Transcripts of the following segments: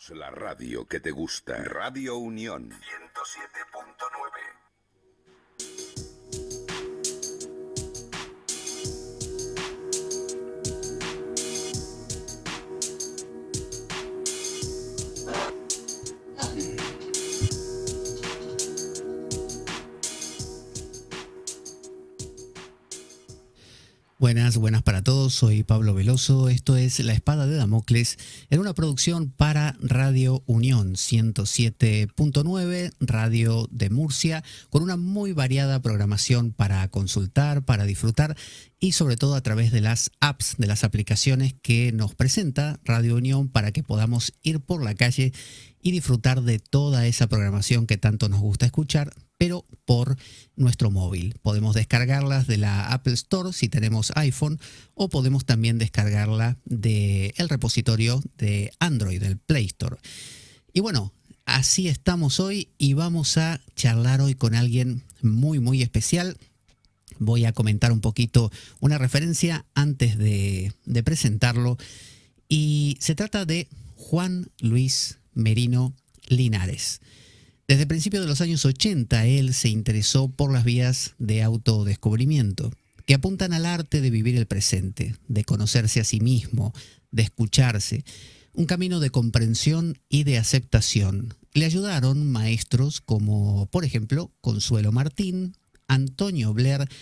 La radio que te gusta. Radio Unión 107.9. Buenas para todos, soy Pablo Veloso, esto es La Espada de Damocles, en una producción para Radio Unión 107.9, Radio de Murcia, con una muy variada programación para consultar, para disfrutar y sobre todo a través de las apps, de las aplicaciones que nos presenta Radio Unión para que podamos ir por la calle y disfrutar de toda esa programación que tanto nos gusta escuchar, pero por nuestro móvil. Podemos descargarlas de la Apple Store si tenemos iPhone o podemos también descargarla del repositorio de Android, del Play Store. Y bueno, así estamos hoy y vamos a charlar hoy con alguien muy especial. Voy a comentar un poquito una referencia antes de presentarlo y se trata de Juan Luis Merino Linares. Desde principios de los años 80, él se interesó por las vías de autodescubrimiento, que apuntan al arte de vivir el presente, de conocerse a sí mismo, de escucharse, un camino de comprensión y de aceptación. Le ayudaron maestros como, por ejemplo, Consuelo Martín, Antonio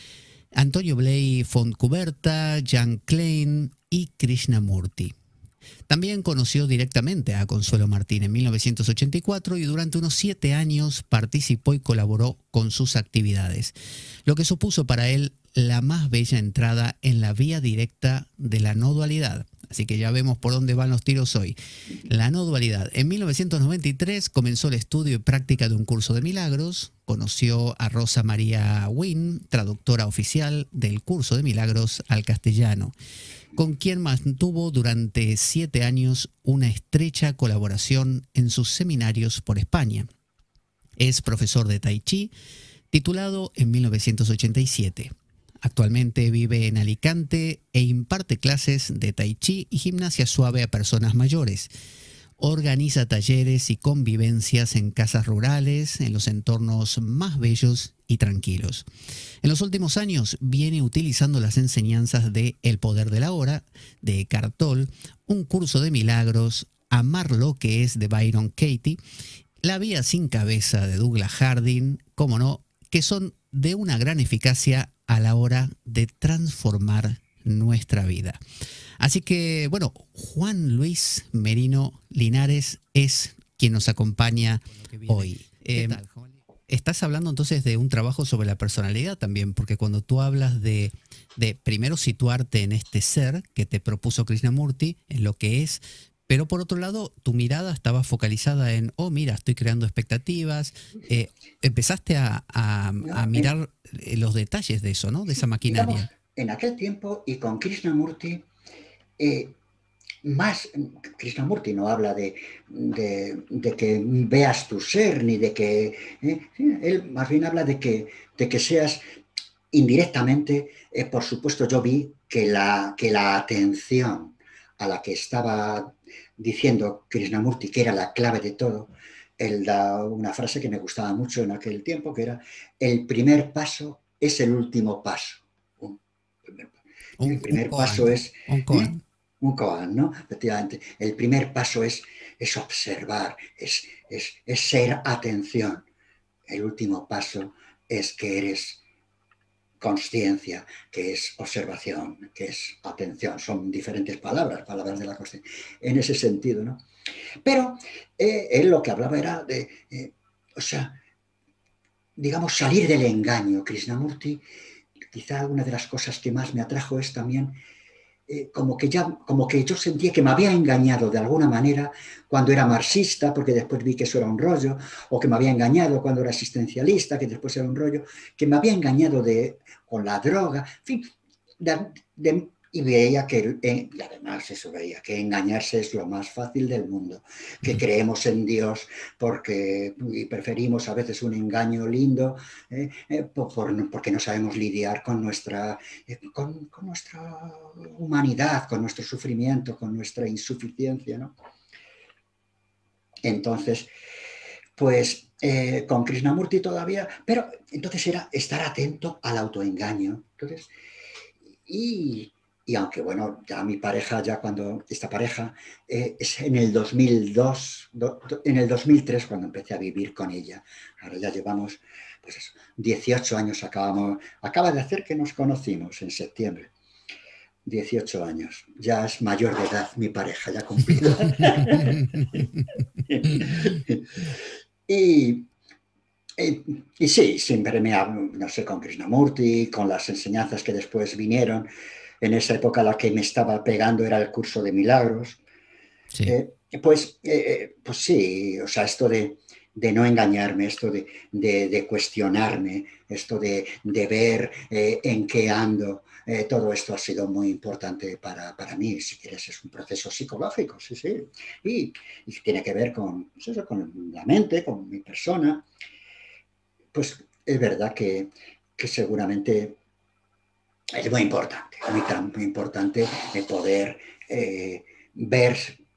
Bley Fontcuberta, Jan Klein y Krishnamurti. También conoció directamente a Consuelo Martín en 1984 y durante unos 7 años participó y colaboró con sus actividades, lo que supuso para él la más bella entrada en la vía directa de la no dualidad. Así que ya vemos por dónde van los tiros hoy. La no dualidad. En 1993 comenzó el estudio y práctica de un curso de milagros. Conoció a Rosa María Wynn, traductora oficial del curso de milagros al castellano, con quien mantuvo durante 7 años una estrecha colaboración en sus seminarios por España. Es profesor de Tai Chi, titulado en 1987. Actualmente vive en Alicante e imparte clases de Tai Chi y gimnasia suave a personas mayores. Organiza talleres y convivencias en casas rurales, en los entornos más bellos y tranquilos. En los últimos años viene utilizando las enseñanzas de El Poder de la Hora, de Eckhart Tolle, un curso de milagros, Amar lo que es, de Byron Katie, La Vía sin Cabeza, de Douglas Harding, como no, que son de una gran eficacia a la hora de transformar nuestra vida. Así que, bueno, Juan Luis Merino Linares es quien nos acompaña hoy. Estás hablando entonces de un trabajo sobre la personalidad también, porque cuando tú hablas de primero situarte en este ser que te propuso Krishnamurti, en lo que es, pero por otro lado, tu mirada estaba focalizada en, oh, mira, estoy creando expectativas. Empezaste a mirar los detalles de eso, ¿no? De esa maquinaria. Digamos, en aquel tiempo y con Krishnamurti, Krishnamurti no habla de que veas tu ser, ni de que... él más bien habla de que seas indirectamente, por supuesto yo vi que la atención a la que estaba diciendo Krishnamurti, que era la clave de todo, él da una frase que me gustaba mucho en aquel tiempo, que era: el primer paso es el último paso. El primer paso es... un koan, ¿no? Efectivamente, el primer paso es observar, es ser atención. El último paso es que eres consciencia, que es observación, que es atención. Son diferentes palabras de la consciencia, en ese sentido, ¿no? Pero él lo que hablaba era de, digamos, salir del engaño. Krishnamurti, quizá una de las cosas que más me atrajo es también como que yo sentía que me había engañado de alguna manera cuando era marxista, porque después vi que eso era un rollo, o que me había engañado cuando era existencialista, que después era un rollo, que me había engañado con la droga, en fin, y veía que, y además eso, veía que engañarse es lo más fácil del mundo, que creemos en Dios y preferimos a veces un engaño lindo, porque no sabemos lidiar con nuestra humanidad, con nuestro sufrimiento, con nuestra insuficiencia, ¿no? Entonces, pues con Krishnamurti todavía, pero entonces era estar atento al autoengaño. Entonces, y, y aunque bueno, ya mi pareja, ya cuando esta pareja, es en el 2002, en el 2003 cuando empecé a vivir con ella. Ahora ya llevamos, pues eso, 18 años acaba de hacer que nos conocimos en septiembre. 18 años. Ya es mayor de edad mi pareja, ya cumplida. y, y sí, siempre me hablo, no sé, con Krishnamurti, con las enseñanzas que después vinieron. En esa época la que me estaba pegando era el curso de milagros. Sí. Pues sí, o sea, esto de no engañarme, esto de cuestionarme, esto de ver en qué ando, todo esto ha sido muy importante para mí. Si quieres, es un proceso psicológico, sí, sí. Y tiene que ver con, pues eso, con la mente, con mi persona. Pues es verdad que seguramente es muy importante poder ver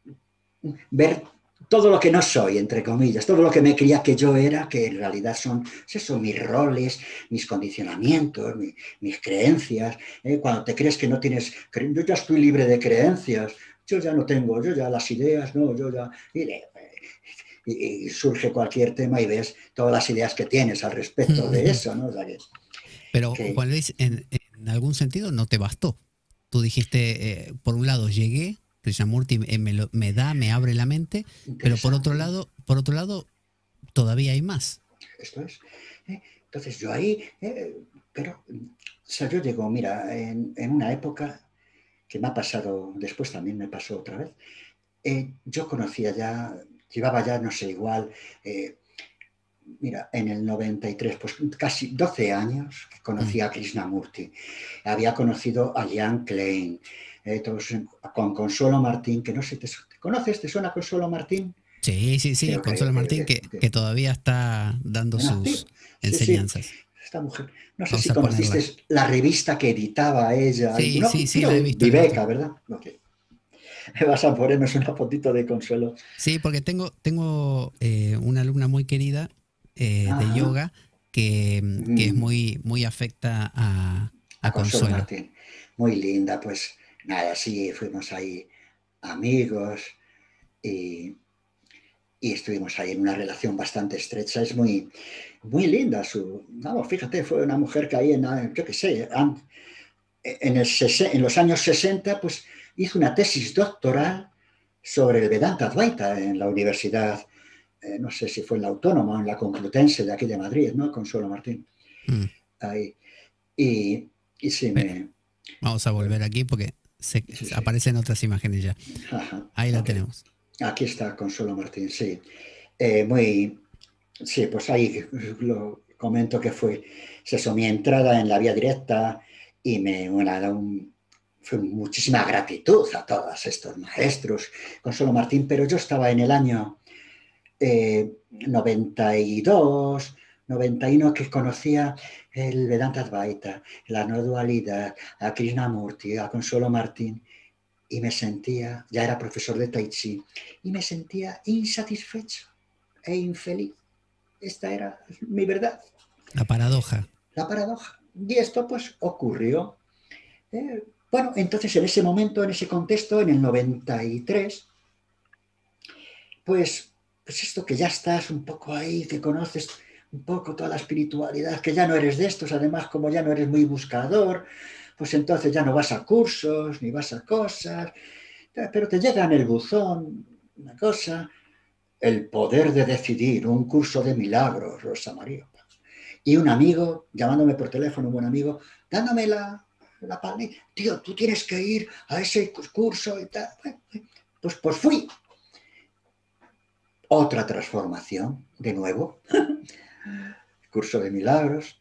todo lo que no soy, entre comillas, todo lo que me creía que yo era, que en realidad son eso, mis roles, mis condicionamientos, mis creencias. Cuando te crees que no tienes, yo ya estoy libre de creencias, yo ya no tengo, yo ya las ideas, no, yo ya... Y surge cualquier tema y ves todas las ideas que tienes al respecto de eso, ¿no? O sea Pero, Juan Luis, en algún sentido no te bastó. Tú dijiste, por un lado, llegué, Krishnamurti me abre la mente, pero por otro lado, todavía hay más. Esto es. Entonces yo ahí, pero, o sea, yo llego, mira, en una época que me ha pasado, después también me pasó otra vez, yo conocía ya, llevaba ya, no sé, igual, mira, en el 93, pues casi 12 años que conocía a Krishnamurti. Había conocido a Jan Klein, con Consuelo Martín, que no sé, ¿te conoces? ¿Te suena Consuelo Martín? Sí, Consuelo Martín, que todavía está dando sus enseñanzas. Sí. Esta mujer, no sé Vamos si a conociste ponerla. la revista que editaba ella. Sí, No, sí, la he visto. Viveca, ¿verdad? Okay. Vas a ponernos una fotito de Consuelo. Sí, porque tengo una alumna muy querida de yoga que es muy afecta a Consuelo Consuelo. Martín. Muy linda, pues nada, sí, fuimos ahí amigos y estuvimos ahí en una relación bastante estrecha. Es muy, muy linda vamos, fíjate, fue una mujer que ahí yo qué sé, en los años 60, pues hizo una tesis doctoral sobre el Vedanta Advaita en la universidad, no sé si fue en la Autónoma o en la Complutense de aquí de Madrid, ¿no? Consuelo Martín. Ahí. Y sí me... Vamos a volver aquí porque aparecen otras imágenes ya. Ajá, Ahí la tenemos. Aquí está Consuelo Martín, sí. Sí, pues ahí lo comento que fue eso, mi entrada en la vía directa y fue muchísima gratitud a todos estos maestros, Consuelo Martín, pero yo estaba en el año 92, 91 que conocía el Vedanta Advaita, la no dualidad, a Krishnamurti, a Consuelo Martín, y me sentía, ya era profesor de Tai Chi, y me sentía insatisfecho e infeliz. Esta era mi verdad. La paradoja. La paradoja. Y esto pues ocurrió. Bueno, entonces en ese momento, en ese contexto, en el 93, pues esto que ya estás un poco ahí, que conoces un poco toda la espiritualidad, que ya no eres de estos, además como ya no eres muy buscador, pues entonces ya no vas a cursos, ni vas a cosas, pero te llega en el buzón una cosa, el poder de decidir, un curso de milagros, Rosa María. Y un amigo, llamándome por teléfono, un buen amigo, dándome la palabra, tío, tú tienes que ir a ese curso y tal. Pues fui. Otra transformación, de nuevo, curso de milagros.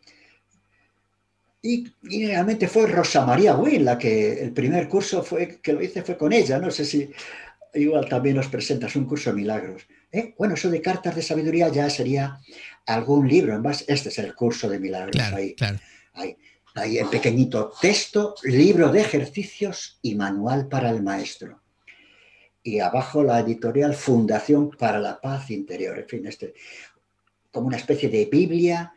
Y realmente fue Rosa María Wynn la que el primer curso que lo hice fue con ella. No sé si igual también nos presentas un curso de milagros. Bueno, eso de cartas de sabiduría ya sería algún libro. Este es el curso de milagros. Claro, ahí, claro. Ahí en pequeñito texto, libro de ejercicios y manual para el maestro. y abajo la editorial Fundación para la Paz Interior. En fin, como una especie de Biblia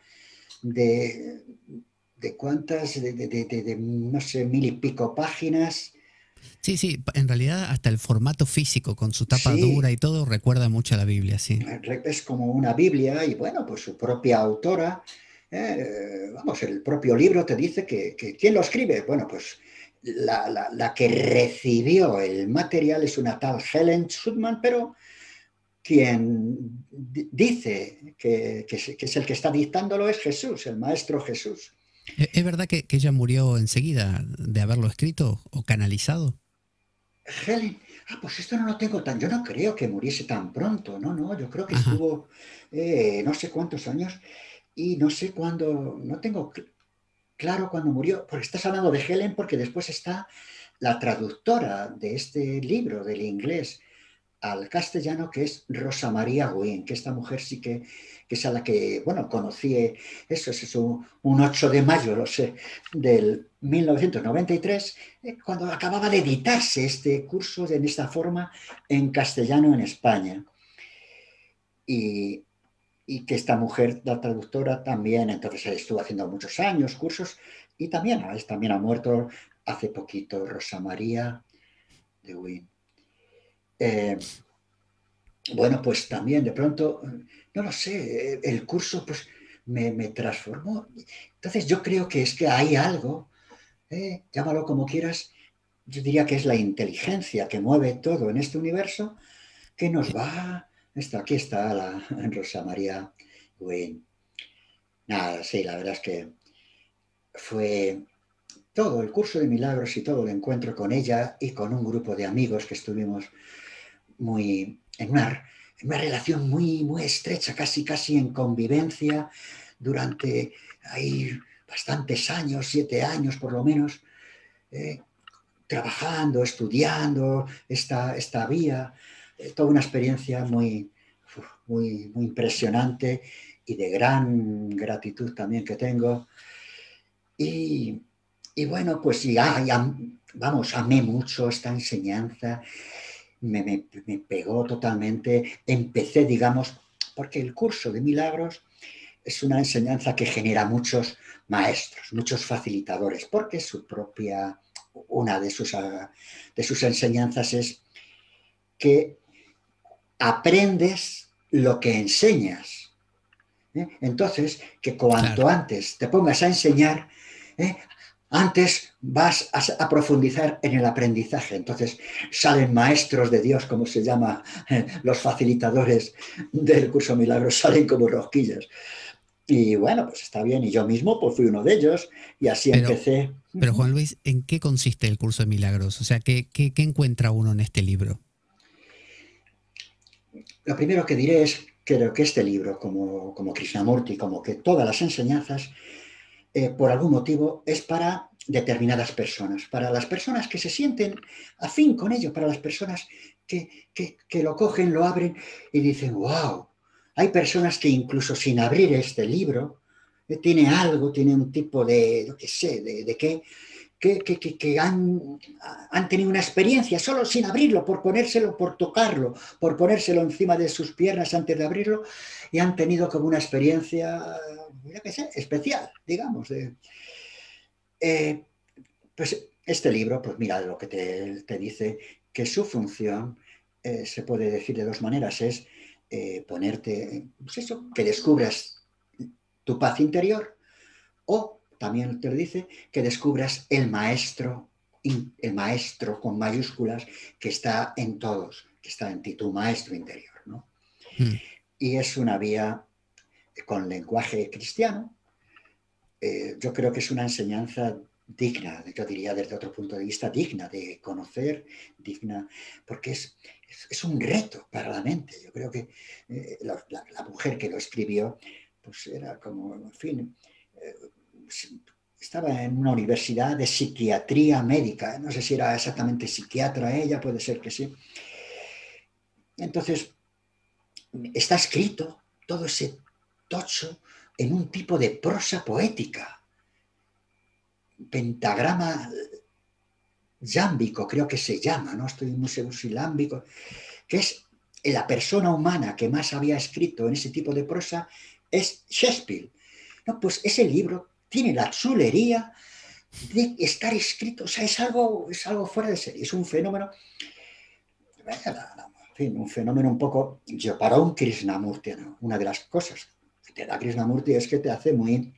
de cuántas, no sé, 1000 y pico páginas. Sí, sí, en realidad hasta el formato físico con su tapa dura Sí, y todo recuerda mucho a la Biblia, sí. es como una Biblia y bueno, pues su propia autora, vamos, el propio libro te dice que ¿quién lo escribe? Bueno, pues la que recibió el material es una tal Helen Sudman, pero quien dice que es el que está dictándolo es Jesús, el Maestro Jesús. ¿Es verdad que ella murió enseguida de haberlo escrito o canalizado? Helen, pues esto no lo tengo tan, yo no creo que muriese tan pronto, no, yo creo que Ajá. estuvo no sé cuántos años y no sé cuándo, no tengo claro cuándo murió, porque estás hablando de Helen porque después está la traductora de este libro del inglés al castellano, que es Rosa María Guin, que esta mujer sí que es a la que, bueno, conocí, eso es un 8 de mayo, lo sé, del 1993, cuando acababa de editarse este curso en esta forma en castellano en España. Y, y que esta mujer, la traductora, también, entonces estuvo haciendo muchos años cursos y también ha muerto hace poquito Rosa María de Guin. Eh, bueno, pues también de pronto, no lo sé, el curso pues me transformó. Entonces yo creo que es que hay algo, llámalo como quieras, yo diría que es la inteligencia que mueve todo en este universo, que nos va, aquí está la Rosa María Guin. Nada, sí, la verdad es que fue todo el curso de milagros y todo el encuentro con ella y con un grupo de amigos que estuvimos muy en una relación muy, muy estrecha, casi en convivencia durante ahí bastantes años, 7 años por lo menos, eh, trabajando, estudiando esta vía, toda una experiencia muy impresionante y de gran gratitud también que tengo. Y, y bueno, pues vamos, amé mucho esta enseñanza, me pegó totalmente. Empecé, digamos, porque el curso de milagros es una enseñanza que genera muchos maestros, muchos facilitadores, porque una de sus enseñanzas es que aprendes lo que enseñas. Entonces, que Claro. cuanto antes te pongas a enseñar, ¿eh? Antes vas a profundizar en el aprendizaje. Entonces salen maestros de Dios, como se llama, los facilitadores del curso Milagros, salen como rosquillas. Y bueno, pues está bien. Y yo mismo pues fui uno de ellos y así Pero, empecé. pero Juan Luis, ¿en qué consiste el curso de milagros? O sea, ¿qué encuentra uno en este libro? Lo primero que diré es que creo que este libro, como Krishnamurti, como que todas las enseñanzas, por algún motivo, es para determinadas personas, para las personas que se sienten afín con ello, para las personas que lo cogen, lo abren y dicen, wow, hay personas que incluso sin abrir este libro, tiene algo, tiene un tipo de, yo qué sé, de qué, que han tenido una experiencia solo sin abrirlo, por ponérselo, por tocarlo, por ponérselo encima de sus piernas antes de abrirlo, y han tenido como una experiencia, yo qué sé, especial, digamos. Eh, pues este libro, pues mira, lo que te dice que su función se puede decir de dos maneras, es ponerte, pues eso, que descubras tu paz interior o también te lo dice que descubras el maestro con mayúsculas que está en todos, que está en ti, tu maestro interior, ¿no? Mm. Y es una vía con lenguaje cristiano. Yo creo que es una enseñanza digna, yo diría desde otro punto de vista, digna de conocer, digna, porque es un reto para la mente. Yo creo que la mujer que lo escribió, pues era como, en fin, eh, estaba en una universidad de psiquiatría médica, no sé si era exactamente psiquiatra ella, puede ser que sí. Entonces, está escrito todo ese tocho en un tipo de prosa poética, pentagrama yámbico, creo que se llama, no estoy muy seguro si lámbico, que es la persona humana que más había escrito en ese tipo de prosa, es Shakespeare. No, pues ese libro tiene la chulería de estar escrito, o sea, es algo fuera de serie, es un fenómeno, en fin, un fenómeno un poco, yo para un Krishnamurti, ¿no? Una de las cosas que te da Krishnamurti es que te hace muy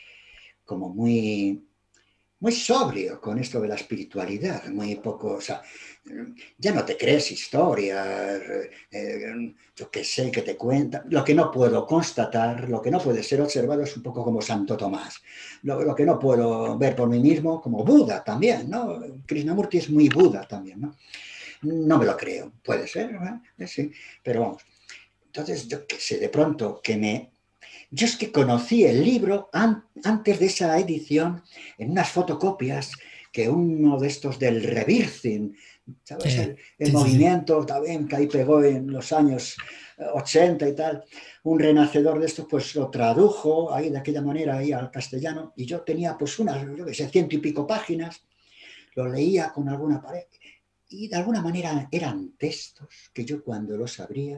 sobrio con esto de la espiritualidad, muy poco, o sea, ya no te crees historias, yo que sé, que te cuentan. Lo que no puedo constatar, lo que no puede ser observado es un poco como Santo Tomás. Lo que no puedo ver por mí mismo, como Buda también, ¿no? Krishnamurti es muy Buda también, ¿no? No me lo creo, puede ser, ¿no? Sí, pero vamos. Entonces, yo que sé, de pronto yo es que conocí el libro antes de esa edición en unas fotocopias que uno de estos del Rebirthing, ¿sabes? Sí, El sí, sí, sí. movimiento también que ahí pegó en los años 80 y tal, un renacedor de estos pues lo tradujo ahí de aquella manera ahí al castellano y yo tenía pues unas, yo que sé, 100 y pico páginas, lo leía con alguna pared y de alguna manera eran textos que yo cuando los abría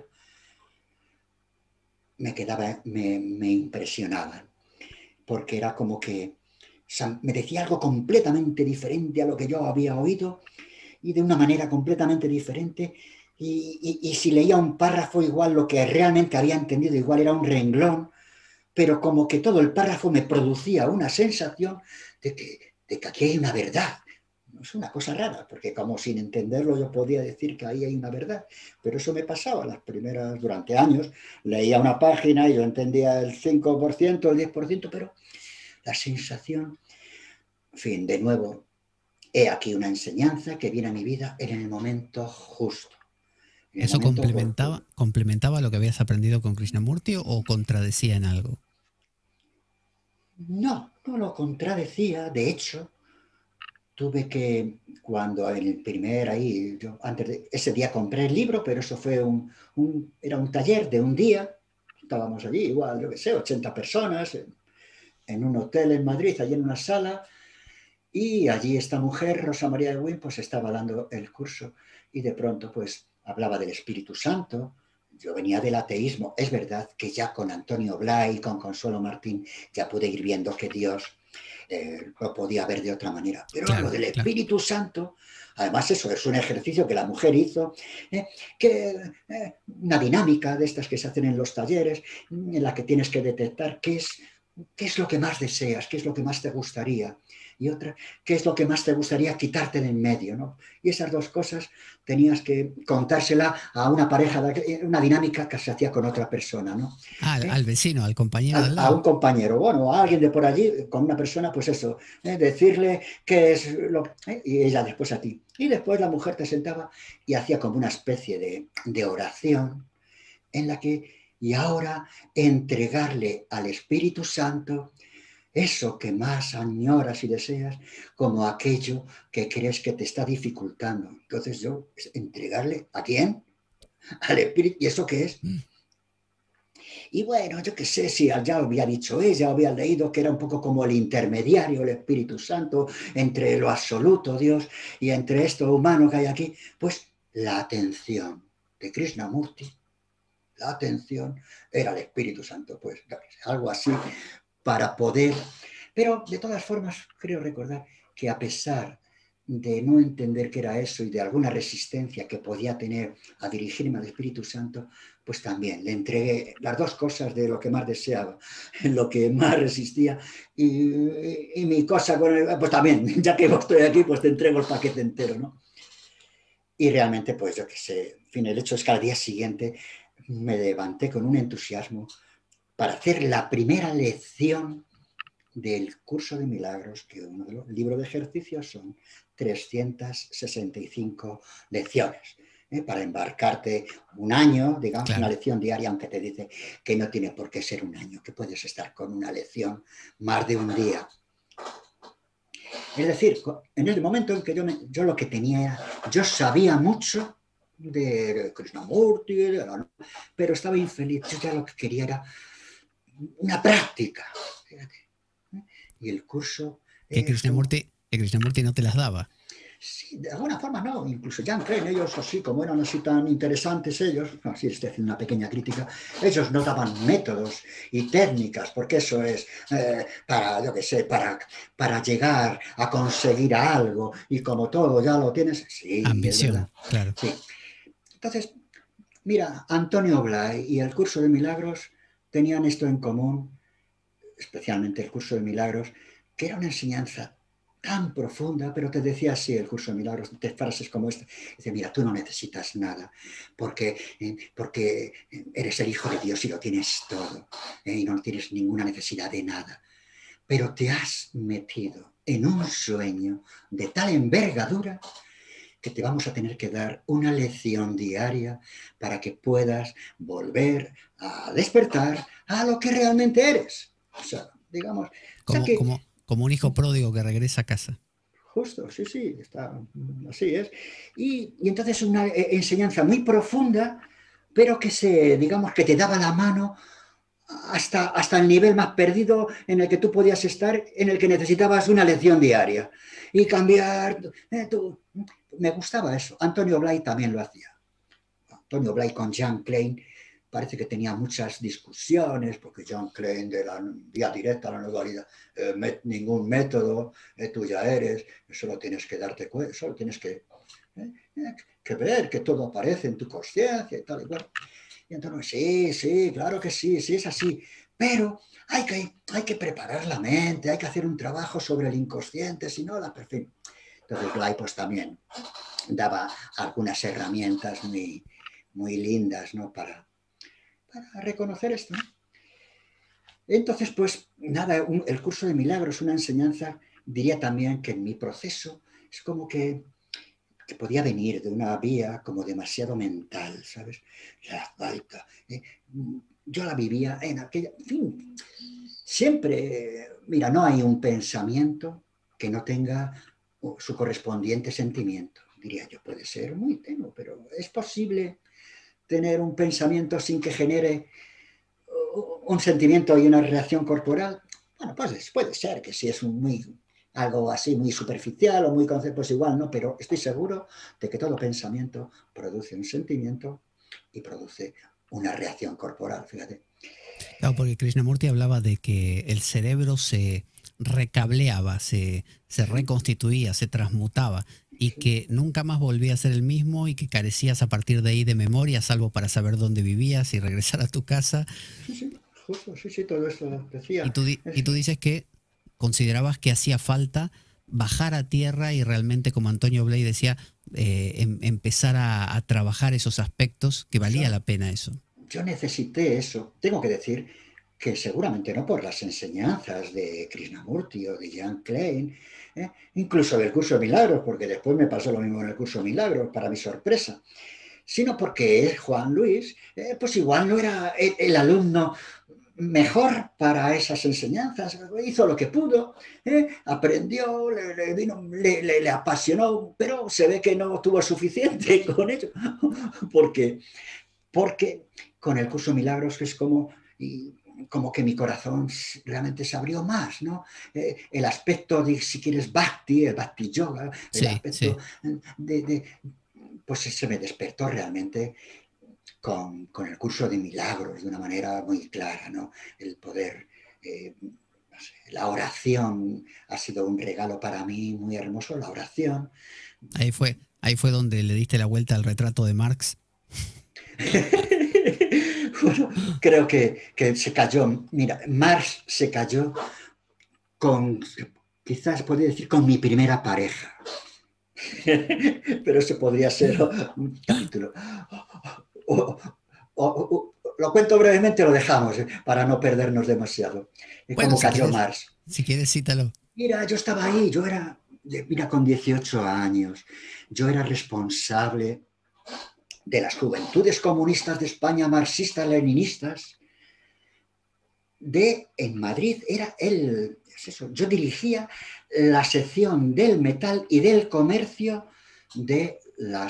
me impresionaban, porque era como que me decía algo completamente diferente a lo que yo había oído y de una manera completamente diferente. Y si leía un párrafo, igual lo que realmente había entendido, igual era un renglón, pero como que todo el párrafo me producía una sensación de que aquí hay una verdad. Es una cosa rara, porque como sin entenderlo yo podía decir que ahí hay una verdad, pero eso me pasaba las primeras, durante años, leía una página y yo entendía el 5%, el 10%, pero la sensación, en fin, de nuevo, he aquí una enseñanza que viene a mi vida en el momento justo, en el ¿Eso momento oportuno. complementaba lo que habías aprendido con Krishnamurti o contradecía en algo? No, no lo contradecía, de hecho, tuve que, cuando en el primer ahí, yo antes de ese día compré el libro, pero eso fue era un taller de un día, estábamos allí, igual, yo qué sé, 80 personas, en un hotel en Madrid, allí en una sala, y allí esta mujer, Rosa María de Wynn, pues estaba dando el curso, y de pronto pues hablaba del Espíritu Santo. Yo venía del ateísmo, es verdad que ya con Antonio Blay y con Consuelo Martín ya pude ir viendo que Dios lo podía ver de otra manera. Pero lo Claro, del claro. Espíritu Santo, además eso es un ejercicio que la mujer hizo, una dinámica de estas que se hacen en los talleres, en la que tienes que detectar qué es lo que más deseas, qué es lo que más te gustaría, y otra, qué es lo que más te gustaría quitarte de en medio, ¿no? Y esas dos cosas tenías que contársela a una pareja, una dinámica que se hacía con otra persona, ¿no? Al vecino, al compañero de al A un lado. compañero, bueno, a alguien de por allí, con una persona, pues eso, decirle qué es y ella después a ti. Y después la mujer te sentaba y hacía como una especie de oración en la que, y ahora entregarle al Espíritu Santo eso que más añoras y deseas, como aquello que crees que te está dificultando. Entonces yo, entregarle ¿a quién? Al Espíritu. ¿Y eso qué es? Mm. Y bueno, yo qué sé si ya había dicho ella, había leído que era un poco como el intermediario, el Espíritu Santo, entre lo absoluto, Dios, y entre esto humano que hay aquí. Pues la atención de Krishnamurti, la atención era el Espíritu Santo, pues algo así para poder. Pero de todas formas, creo recordar que a pesar de no entender qué era eso y de alguna resistencia que podía tener a dirigirme al Espíritu Santo, pues también le entregué las dos cosas de lo que más deseaba, lo que más resistía y mi cosa con él, pues también, ya que estoy aquí, pues te entrego el paquete entero, ¿no? Y realmente, pues yo qué sé, en fin, el hecho es que al día siguiente me levanté con un entusiasmo para hacer la primera lección del curso de milagros, que uno de los libros de ejercicios son 365 lecciones, para embarcarte un año, digamos, una Claro. lección diaria, aunque te dice que no tiene por qué ser un año, que puedes estar con una lección más de un día. Es decir, en el momento en que yo lo que tenía era, yo sabía mucho de Krishnamurti, pero estaba infeliz, yo ya lo que quería era una práctica. Fíjate. Y el curso Que es como, Krishnamurti no te las daba. Sí, de alguna forma no, incluso Jean Klein, ellos así, como eran así tan interesantes ellos, así estoy haciendo una pequeña crítica, ellos no daban métodos y técnicas, porque eso es para, yo qué sé, para llegar a conseguir algo, y como todo ya lo tienes, sí, es verdad. Ambición, claro. Sí. Entonces, mira, Antonio Blay y el curso de milagros tenían esto en común, especialmente el curso de milagros, que era una enseñanza tan profunda, pero te decía así el curso de milagros, de frases como esta, dice, mira, tú no necesitas nada, porque eres el Hijo de Dios y lo tienes todo, y no tienes ninguna necesidad de nada, pero te has metido en un sueño de tal envergadura que te vamos a tener que dar una lección diaria para que puedas volver a despertar a lo que realmente eres. O sea, digamos... Como un hijo pródigo que regresa a casa. Justo, sí, sí, está, así es. Y entonces una enseñanza muy profunda, pero digamos, que te daba la mano hasta el nivel más perdido en el que tú podías estar, en el que necesitabas una lección diaria. Y cambiar... me gustaba eso. Antonio Blay también lo hacía. Antonio Blay con Jean Klein parece que tenía muchas discusiones, porque Jean Klein de la vía directa a la nueva vida, ningún método, tú ya eres, solo tienes que darte cuenta, solo tienes que ver que todo aparece en tu conciencia y tal y cual. Y entonces, sí, claro que sí, sí es así, pero hay que preparar la mente, hay que hacer un trabajo sobre el inconsciente, si no, la perfección. Entonces Blay pues también daba algunas herramientas muy, muy lindas, ¿no? Para reconocer esto, ¿no? Entonces, pues nada, el curso de milagros, una enseñanza, diría también que en mi proceso es como que podía venir de una vía como demasiado mental, ¿sabes? La falta. Yo la vivía en aquella... En fin, siempre, mira, no hay un pensamiento que no tenga su correspondiente sentimiento, diría yo. Puede ser muy tenue, pero es posible tener un pensamiento sin que genere un sentimiento y una reacción corporal. Bueno, pues puede ser que si es algo así muy superficial o muy conceptual, pues igual no, pero estoy seguro de que todo pensamiento produce un sentimiento y produce una reacción corporal, fíjate. Claro, porque Krishnamurti hablaba de que el cerebro se recableaba, se reconstituía, se transmutaba y que nunca más volvía a ser el mismo y que carecías a partir de ahí de memoria, salvo para saber dónde vivías y regresar a tu casa. Sí, sí, justo, sí, todo eso decía. Y tú dices que considerabas que hacía falta bajar a tierra y realmente, como Antonio Blay decía, empezar a trabajar esos aspectos, que valía la pena eso. Yo necesité eso. Tengo que decir que seguramente no por las enseñanzas de Krishnamurti o de Jean Klein, incluso del curso de milagros, porque después me pasó lo mismo en el curso de milagros, para mi sorpresa, sino porque Juan Luis, pues igual no era el alumno mejor para esas enseñanzas, hizo lo que pudo, aprendió, le apasionó, pero se ve que no tuvo suficiente con ello, porque con el curso de milagros es como que mi corazón realmente se abrió más, ¿no? El aspecto de, si quieres, Bhakti, el Bhakti Yoga, el aspecto pues se me despertó realmente con el curso de milagros de una manera muy clara, ¿no? El poder, no sé, la oración ha sido un regalo para mí muy hermoso, la oración. Ahí fue donde le diste la vuelta al retrato de Marx. Bueno, creo que se cayó. Mira, Marx se cayó quizás podría decir, con mi primera pareja. Pero eso podría ser un capítulo. Lo cuento brevemente, lo dejamos para no perdernos demasiado. Bueno, ¿Cómo cayó Marx? Si quieres, cítalo. Mira, yo estaba ahí, mira, con 18 años, yo era responsable de las Juventudes Comunistas de España, marxistas-leninistas, en Madrid, yo dirigía la sección del metal y del comercio de las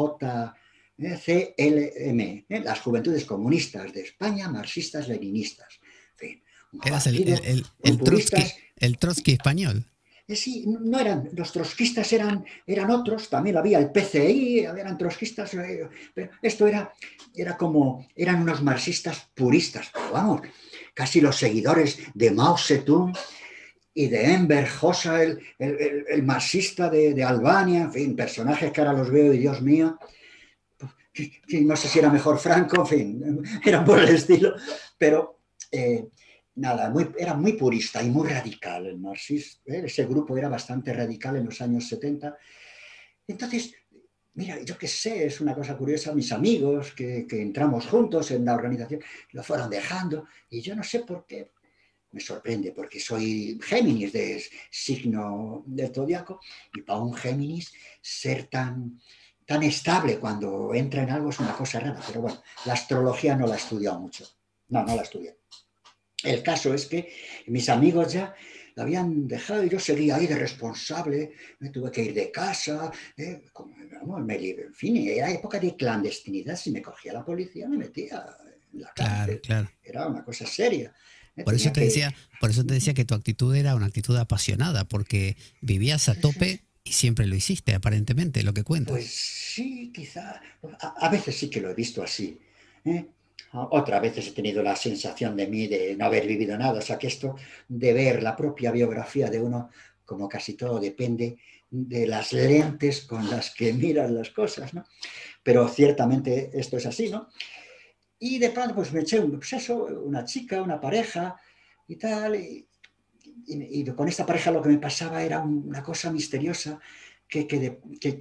JCLM, las Juventudes Comunistas de España, marxistas-leninistas. En fin, eras el Trotsky español. Sí, no eran, los trotskistas eran otros, también había el PCI, eran trotskistas, pero esto era como, eran unos marxistas puristas, pero vamos, casi los seguidores de Mao Zedong y de Enver Hoxha, el marxista de Albania, en fin, personajes que ahora los veo y Dios mío, no sé si era mejor Franco, en fin, eran por el estilo, pero nada, era muy purista y muy radical el marxismo. Ese grupo era bastante radical en los años 70. Entonces, mira, yo qué sé, es una cosa curiosa, mis amigos que entramos juntos en la organización, lo fueron dejando y yo no sé por qué. Me sorprende porque soy Géminis de signo del zodiaco y para un Géminis ser tan estable cuando entra en algo es una cosa rara, pero bueno, la astrología no la he estudiado mucho. No la estudié. El caso es que mis amigos ya lo habían dejado y yo seguía ahí de responsable, me tuve que ir de casa, en fin, era época de clandestinidad, si me cogía la policía me metía en la cárcel, claro. Era una cosa seria. Por eso te decía que tu actitud era una actitud apasionada, porque vivías a tope y siempre lo hiciste, aparentemente, lo que cuentas. Pues sí, quizá. A veces sí que lo he visto así. Otras veces he tenido la sensación de mí de no haber vivido nada. O sea que esto de ver la propia biografía de uno, como casi todo, depende de las lentes con las que miras las cosas, ¿no? Pero ciertamente esto es así, ¿no? Y de pronto pues me eché una chica, una pareja y tal, y con esta pareja lo que me pasaba era una cosa misteriosa que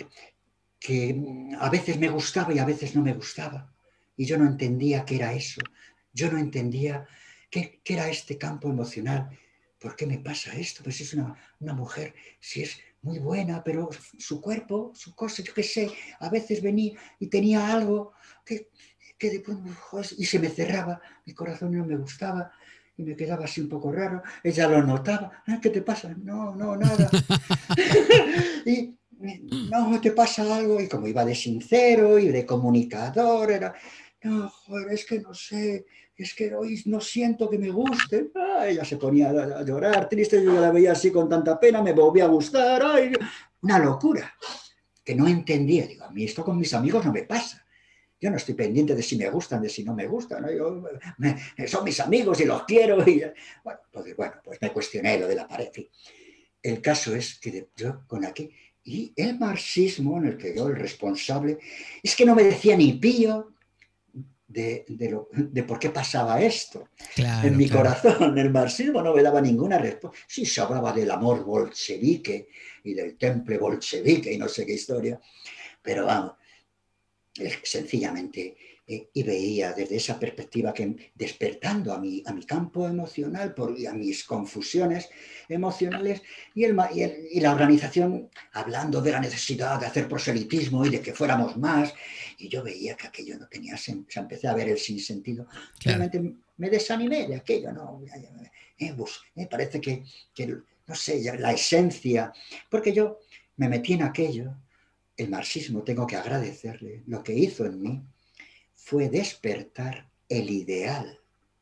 a veces me gustaba y a veces no me gustaba. Y yo no entendía qué era eso. Yo no entendía qué era este campo emocional. ¿Por qué me pasa esto? Pues es una mujer, si es muy buena, pero su cuerpo, su cosa, yo qué sé, a veces venía y tenía algo que y se me cerraba, mi corazón no me gustaba y me quedaba así un poco raro. Ella lo notaba. ¿Qué te pasa? No, nada. Y no, te pasa algo. Y como iba de sincero y de comunicador, no, joder, es que no sé, es que hoy no siento que me guste. Ella se ponía a llorar, triste, yo la veía así con tanta pena, me volvía a gustar. Ay, una locura que no entendía. Digo, a mí esto con mis amigos no me pasa. Yo no estoy pendiente de si me gustan, de si no me gustan, ¿no? Son mis amigos y los quiero. Y, pues me cuestioné lo de la pared. El caso es que yo con aquí, y el marxismo en el que yo, el responsable, es que no me decía ni pío de por qué pasaba esto. En mi corazón, el marxismo no me daba ninguna respuesta. Sí, se hablaba del amor bolchevique y del temple bolchevique y no sé qué historia, pero vamos, sencillamente, y veía desde esa perspectiva que despertando a mi campo emocional y a mis confusiones emocionales y la organización hablando de la necesidad de hacer proselitismo y de que fuéramos más, y yo veía que aquello no tenía sentido, empecé a ver el sinsentido. Realmente me desanimé de aquello, ¿no? Parece que, no sé, la esencia, porque yo me metí en aquello. El marxismo, tengo que agradecerle, lo que hizo en mí fue despertar el ideal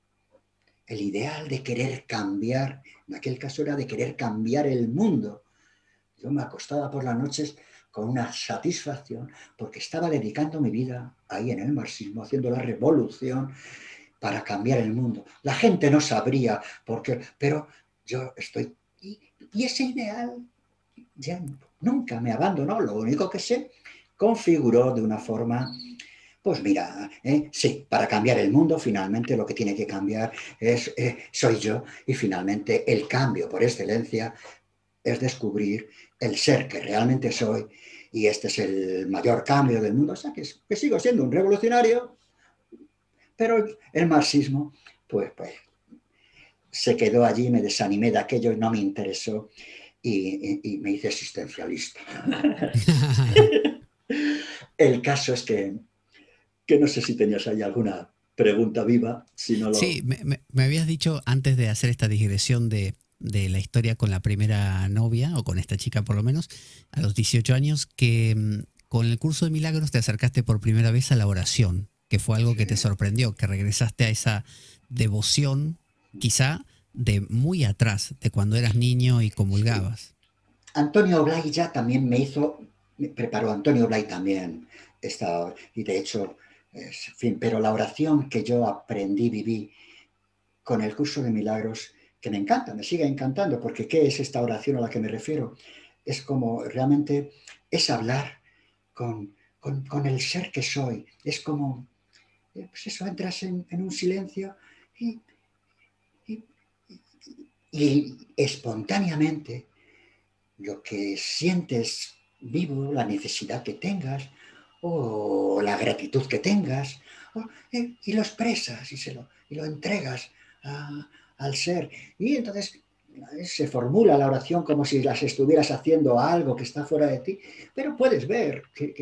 de querer cambiar, en aquel caso era de querer cambiar el mundo. Yo me acostaba por las noches con una satisfacción porque estaba dedicando mi vida ahí en el marxismo, haciendo la revolución para cambiar el mundo. La gente no sabría por qué, pero yo estoy... Y ese ideal ya nunca me abandonó. Lo único que se configuró de una forma, pues mira, sí, para cambiar el mundo finalmente lo que tiene que cambiar soy yo, y finalmente el cambio por excelencia es descubrir el ser que realmente soy, y este es el mayor cambio del mundo. O sea que sigo siendo un revolucionario, pero el marxismo pues se quedó allí, me desanimé de aquello y no me interesó. Y me hice existencialista. El caso es que no sé si tenías ahí alguna pregunta viva. Si no lo... Sí, me habías dicho antes de hacer esta digresión de la historia con la primera novia, o con esta chica por lo menos, a los 18 años, que con el curso de milagros te acercaste por primera vez a la oración, que fue algo que te sorprendió, que regresaste a esa devoción, quizá de muy atrás, de cuando eras niño y comulgabas. Antonio Blay ya también me preparó Antonio Blay también, y de hecho, en fin, pero la oración que yo aprendí, viví con el curso de milagros, que me encanta, me sigue encantando, porque ¿qué es esta oración a la que me refiero? Es como realmente, es hablar con el ser que soy, es como, pues eso, entras en un silencio y, y, y espontáneamente lo que sientes vivo, la necesidad que tengas o la gratitud que tengas, y lo expresas y lo entregas al ser. Y entonces se formula la oración como si las estuvieras haciendo algo que está fuera de ti, pero puedes ver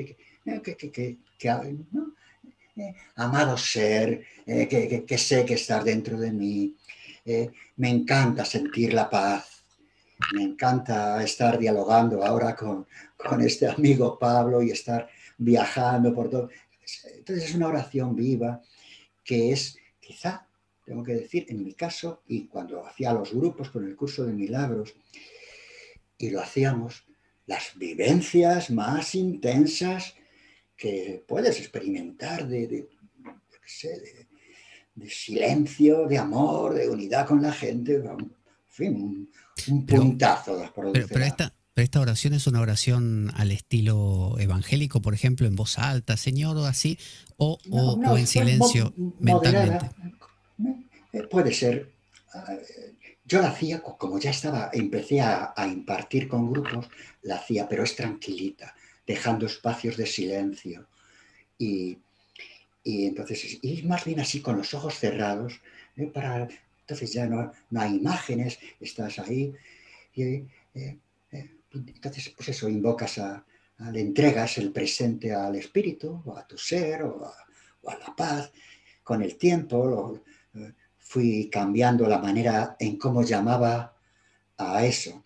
¿no? Amado ser, que sé que estás dentro de mí. Me encanta sentir la paz. Me encanta estar dialogando ahora con este amigo Pablo y estar viajando por todo. Entonces es una oración viva que es, quizá, tengo que decir, en mi caso, y cuando hacía los grupos con el curso de milagros, y lo hacíamos, las vivencias más intensas que puedes experimentar de silencio, de amor, de unidad con la gente, en fin, un puntazo produce. Pero esta oración es una oración al estilo evangélico, por ejemplo, en voz alta, Señor, o así, o en silencio mentalmente. Puede ser. Yo la hacía, como ya estaba, empecé a impartir con grupos, la hacía, pero es tranquilita, dejando espacios de silencio. Y entonces, y más bien así con los ojos cerrados, entonces ya no hay imágenes, estás ahí, y entonces pues eso, invocas le entregas el presente al espíritu, o a tu ser, o a la paz. Con el tiempo fui cambiando la manera en cómo llamaba a eso.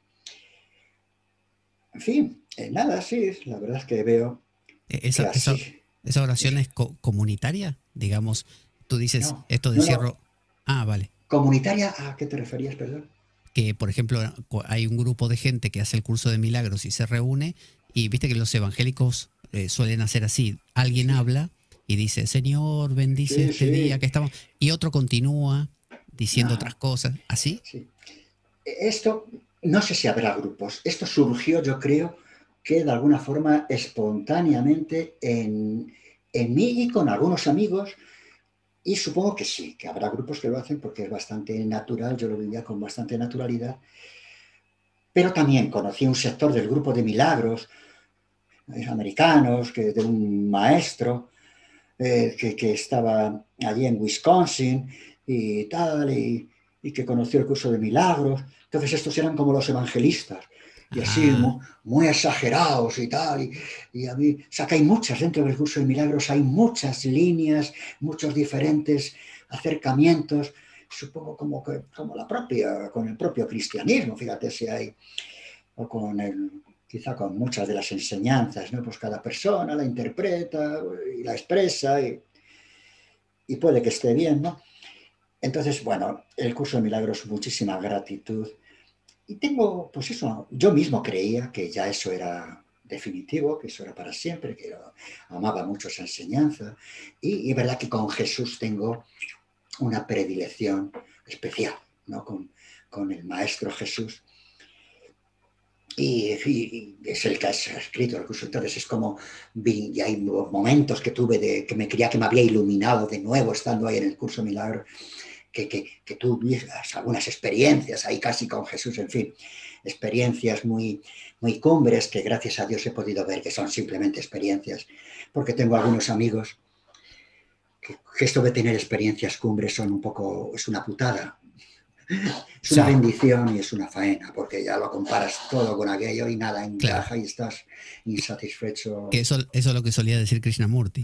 En fin, nada, sí, la verdad es que veo que así... ¿Esa oración es comunitaria? Digamos, tú dices No, esto de no, cierro. no. Ah, vale. ¿Comunitaria? ¿A qué te referías, perdón? Que, por ejemplo, hay un grupo de gente que hace el curso de milagros y se reúne, y viste que los evangélicos suelen hacer así. Alguien habla y dice, Señor, bendice este día que estamos, y otro continúa diciendo otras cosas. ¿Así? Sí. Esto, no sé si habrá grupos. Esto surgió, yo creo, que de alguna forma espontáneamente en mí y con algunos amigos, y supongo que sí, que habrá grupos que lo hacen porque es bastante natural, yo lo vivía con bastante naturalidad, pero también conocí un sector del grupo de milagros americanos, de un maestro que estaba allí en Wisconsin y tal, y que conoció el curso de milagros. Entonces estos eran como los evangelistas, y así muy exagerados y tal, y a mí, o sea, que hay muchas, dentro del curso de milagros hay muchas líneas, muchos diferentes acercamientos, supongo como con el propio cristianismo, fíjate si hay, o quizá con muchas de las enseñanzas, ¿no? Pues cada persona la interpreta y la expresa y puede que esté bien, ¿no? Entonces, bueno, el curso de milagros, muchísima gratitud. Y tengo, pues eso, yo mismo creía que ya eso era definitivo, que eso era para siempre, que amaba mucho esa enseñanza. Y es verdad que con Jesús tengo una predilección especial, ¿no? Con el Maestro Jesús. Y es el que ha escrito el curso. Entonces es como, y hay momentos que tuve que me creía que me había iluminado de nuevo estando ahí en el curso Milagro, que tú vivas algunas experiencias ahí casi con Jesús, en fin, experiencias muy, muy cumbres que gracias a Dios he podido ver que son simplemente experiencias, porque tengo algunos amigos que esto de tener experiencias cumbres es una putada. Es una bendición y es una faena, porque ya lo comparas todo con aquello y nada encaja, claro, y estás insatisfecho. Que eso es lo que solía decir Krishnamurti.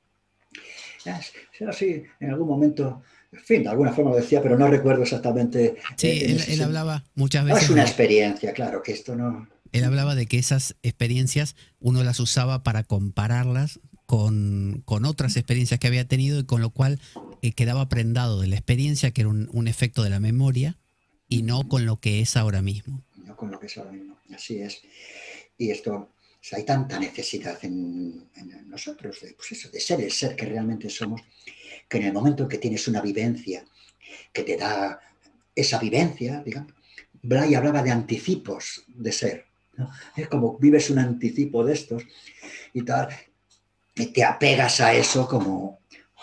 Sí, en algún momento, en fin, de alguna forma lo decía, pero no recuerdo exactamente. Sí, él hablaba muchas veces. No es una experiencia, claro, que esto no... Él hablaba de que esas experiencias uno las usaba para compararlas con otras experiencias que había tenido, y con lo cual quedaba prendado de la experiencia, que era un efecto de la memoria, y no con lo que es ahora mismo. No. con lo que es ahora mismo. Así es. Y esto, o sea, hay tanta necesidad en nosotros pues eso, de ser el ser que realmente somos, que en el momento en que tienes una vivencia que te da esa vivencia, digamos, Blay hablaba de anticipos de ser, ¿no? Es como vives un anticipo de estos y tal, y te apegas a eso como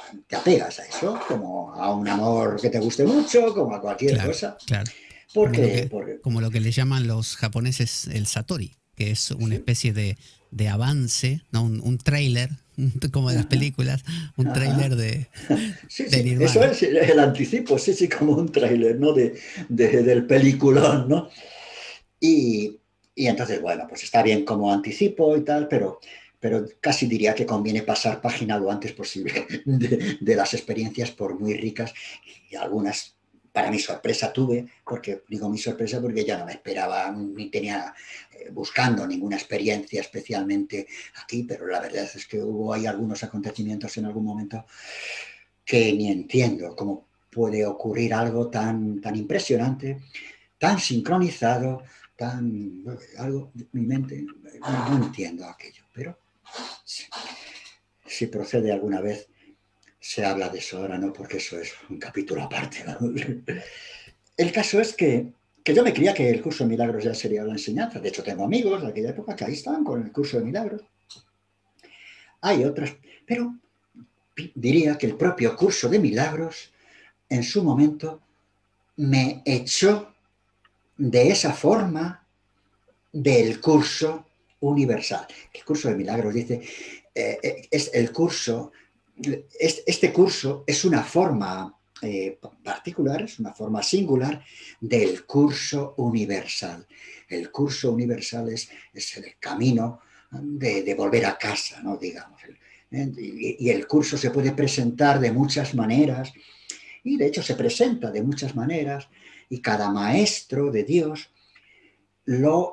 a un amor que te guste mucho, como a cualquier cosa. Claro. Porque, como lo que le llaman los japoneses el satori, que es una especie de avance, ¿no? Un tráiler, como de las películas, un tráiler de Nirvana. Eso es el anticipo, sí, como un tráiler, ¿no? Del peliculón, ¿no? Y entonces, bueno, pues está bien como anticipo y tal, pero casi diría que conviene pasar página lo antes posible de las experiencias, por muy ricas, y algunas, para mi sorpresa, tuve, porque digo mi sorpresa porque ya no me esperaba, ni tenía buscando ninguna experiencia especialmente aquí, pero la verdad es que hubo ahí algunos acontecimientos en algún momento que ni entiendo cómo puede ocurrir algo tan impresionante, tan sincronizado, algo, mi mente, no entiendo aquello, pero si procede alguna vez, se habla de eso ahora, ¿no? Porque eso es un capítulo aparte, ¿no? El caso es que yo me creía que el curso de milagros ya sería la enseñanza. De hecho, tengo amigos de aquella época que ahí estaban con el curso de milagros. Hay otras, pero diría que el propio curso de milagros en su momento me echó de esa forma del curso universal. El curso de milagros dice, es el curso, este curso es una forma particular, es una forma singular del curso universal. El curso universal es el camino de volver a casa, ¿no? Digamos. Y el curso se puede presentar de muchas maneras, y de hecho se presenta de muchas maneras, y cada maestro de Dios lo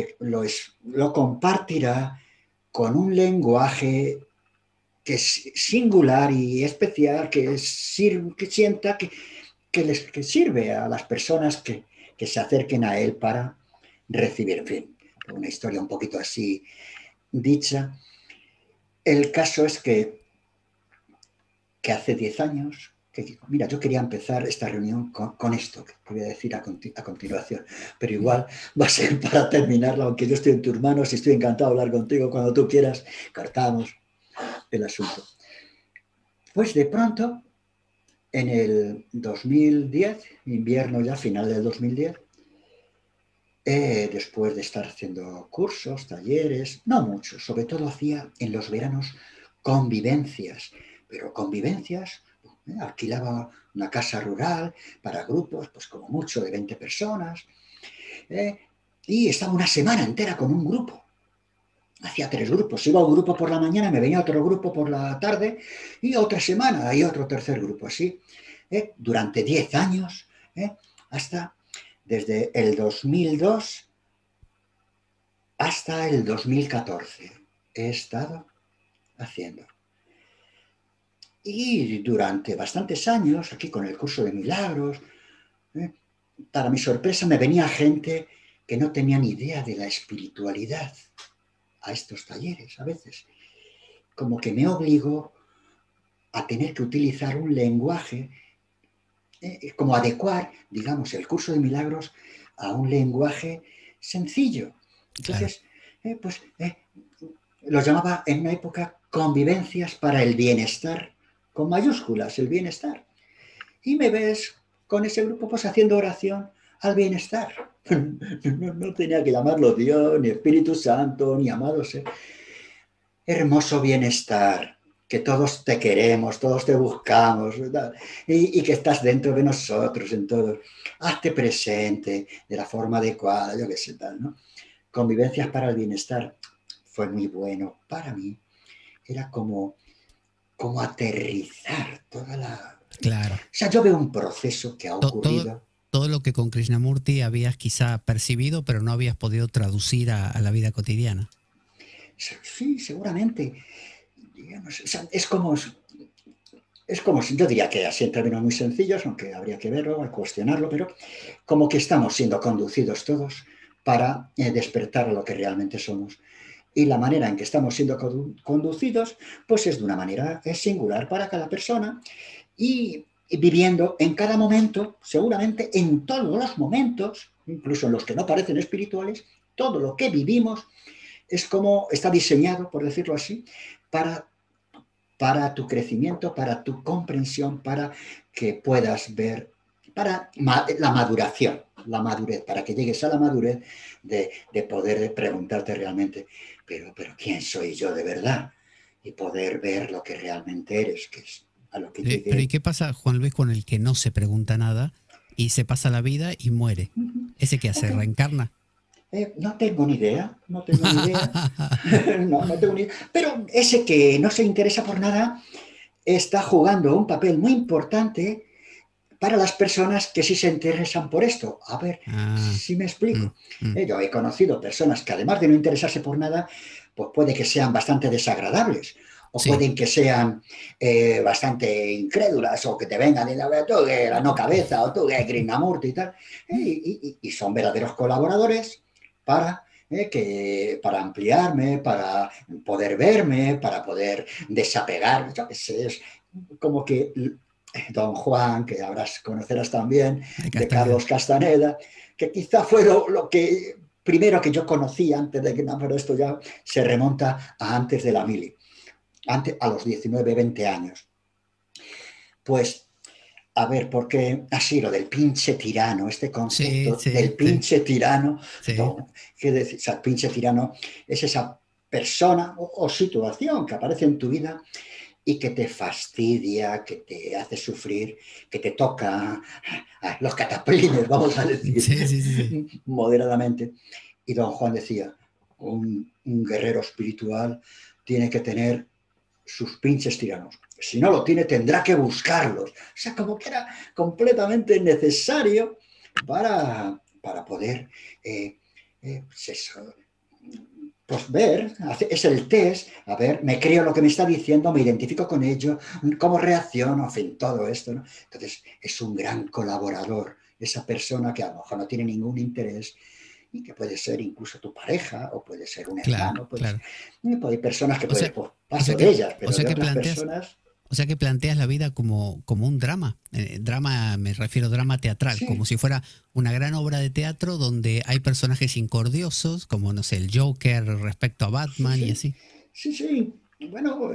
compartirá con un lenguaje que es singular y especial, que sienta que sirve a las personas que se acerquen a él para recibir. En fin, una historia un poquito así dicha. El caso es que hace 10 años, mira, yo quería empezar esta reunión con esto que voy a decir a continuación, pero igual va a ser para terminarla, aunque yo estoy en tus manos y estoy encantado de hablar contigo cuando tú quieras, cortamos el asunto. Pues de pronto, en el 2010, invierno ya, final del 2010, después de estar haciendo cursos, talleres, no muchos, sobre todo hacía en los veranos convivencias, pero convivencias, alquilaba una casa rural para grupos, pues como mucho de 20 personas, y estaba una semana entera con un grupo. Hacía 3 grupos, iba un grupo por la mañana, me venía otro grupo por la tarde, y otra semana hay otro tercer grupo, así, durante 10 años, hasta desde el 2002 hasta el 2014 he estado haciendo. Y durante bastantes años, aquí con el curso de milagros, para mi sorpresa me venía gente que no tenía ni idea de la espiritualidad a estos talleres a veces. Como que me obligó a tener que utilizar un lenguaje, como adecuar, digamos, el curso de milagros a un lenguaje sencillo. Entonces, lo llamaba en una época convivencias para el bienestar, con mayúsculas, el bienestar. Y me ves con ese grupo pues haciendo oración al bienestar. No tenía que llamarlo Dios, ni Espíritu Santo, ni amado ser. Hermoso bienestar, que todos te queremos, todos te buscamos, ¿verdad? Y que estás dentro de nosotros en todo. Hazte presente de la forma adecuada, yo qué sé tal, ¿no? Convivencias para el bienestar. Fue muy bueno para mí. Era como aterrizar toda la... Claro. O sea, yo veo un proceso que ha ocurrido. Todo lo que con Krishnamurti habías quizá percibido, pero no habías podido traducir a la vida cotidiana. Sí, seguramente. Digamos, o sea, es como si, yo diría que así en términos muy sencillos, aunque habría que verlo, cuestionarlo, pero como que estamos siendo conducidos todos para despertar a lo que realmente somos. Y la manera en que estamos siendo conducidos, pues es de una manera singular para cada persona y viviendo en cada momento, seguramente en todos los momentos, incluso en los que no parecen espirituales, todo lo que vivimos es como está diseñado, por decirlo así, para tu crecimiento, para tu comprensión, para que puedas ver, para la maduración, la madurez, para que llegues a la madurez de poder preguntarte realmente, pero ¿quién soy yo de verdad? Y poder ver lo que realmente eres, que es a lo que Pero ¿y llegué. qué pasa, Juan Luis, con el que no se pregunta nada y se pasa la vida y muere? ¿Ese qué hace? Ok. ¿Reencarna? No tengo ni idea, no tengo ni idea, no tengo ni idea. Pero ese que no se interesa por nada está jugando un papel muy importante para las personas que sí se interesan por esto. A ver Ah, si me mm, explico. mm. Yo he conocido personas que además de no interesarse por nada, pues puede que sean bastante desagradables o Sí. pueden que sean bastante incrédulas o que te vengan y tú que la no cabeza o tú que Krishnamurti y tal. Y son verdaderos colaboradores para ampliarme, para poder verme, para poder desapegar. Yo qué sé, es como que Don Juan, que conocerás también, De de Castaneda. Carlos Castaneda, que quizá fue lo que primero que yo conocí antes de que, no, pero esto ya se remonta a antes de la mili, antes, a los 19, 20 años. Pues, a ver, porque así lo del pinche tirano, este Sí, concepto sí, del sí, pinche tirano, sí. no, ¿qué decir? O sea, pinche tirano es esa persona o situación que aparece en tu vida y que te fastidia, que te hace sufrir, que te toca los cataplines, vamos a decir, Sí, sí, sí, sí. moderadamente. Y don Juan decía, un guerrero espiritual tiene que tener sus pinches tiranos. Si no lo tiene, tendrá que buscarlos. O sea, como que era completamente necesario para poder, pues eso, pues ver, es el test, a ver, me creo lo que me está diciendo, me identifico con ello, cómo reacciono, en fin, todo esto, ¿no? Entonces, es un gran colaborador, esa persona que a lo mejor no tiene ningún interés y que puede ser incluso tu pareja o puede ser un Claro, hermano, claro. hay personas que O puedes, sea, pues, o sea paso de que, ellas, o pero sea de que otras planteas, personas, o sea que planteas la vida como un drama. Drama, me refiero a drama teatral, como sí, si fuera una gran obra de teatro donde hay personajes incordiosos, como no sé, el Joker respecto a sí, Batman y sí, así. sí, sí. Bueno,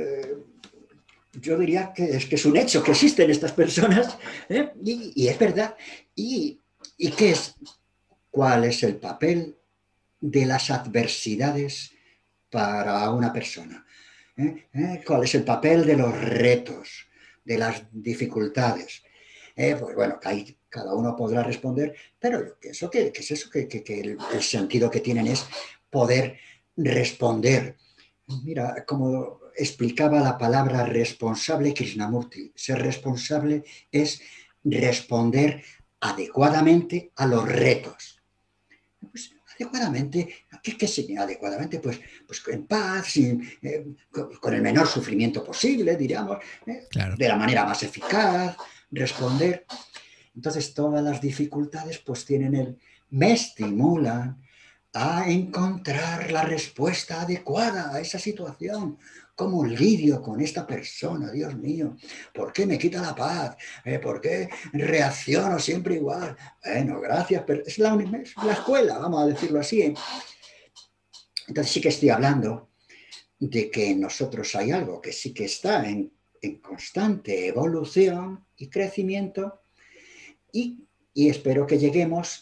yo diría que es un hecho que existen estas personas, ¿eh? Y es verdad. ¿Y qué es? ¿Cuál es el papel de las adversidades para una persona? ¿Cuál es el papel de los retos, de las dificultades? Pues bueno, ahí cada uno podrá responder, pero yo pienso que es eso, que el sentido que tienen es poder responder. Mira, como explicaba la palabra responsable Krishnamurti, ser responsable es responder adecuadamente a los retos. Pues adecuadamente, ¿qué significa adecuadamente? Pues en paz, con el menor sufrimiento posible, diríamos, Claro. de la manera más eficaz, responder. Entonces todas las dificultades pues me estimulan a encontrar la respuesta adecuada a esa situación. ¿Cómo lidio con esta persona? Dios mío, ¿por qué me quita la paz? ¿Por qué reacciono siempre igual? Bueno, gracias, pero es la escuela, vamos a decirlo así. Entonces sí que estoy hablando de que en nosotros hay algo que sí que está en constante evolución y crecimiento y espero que lleguemos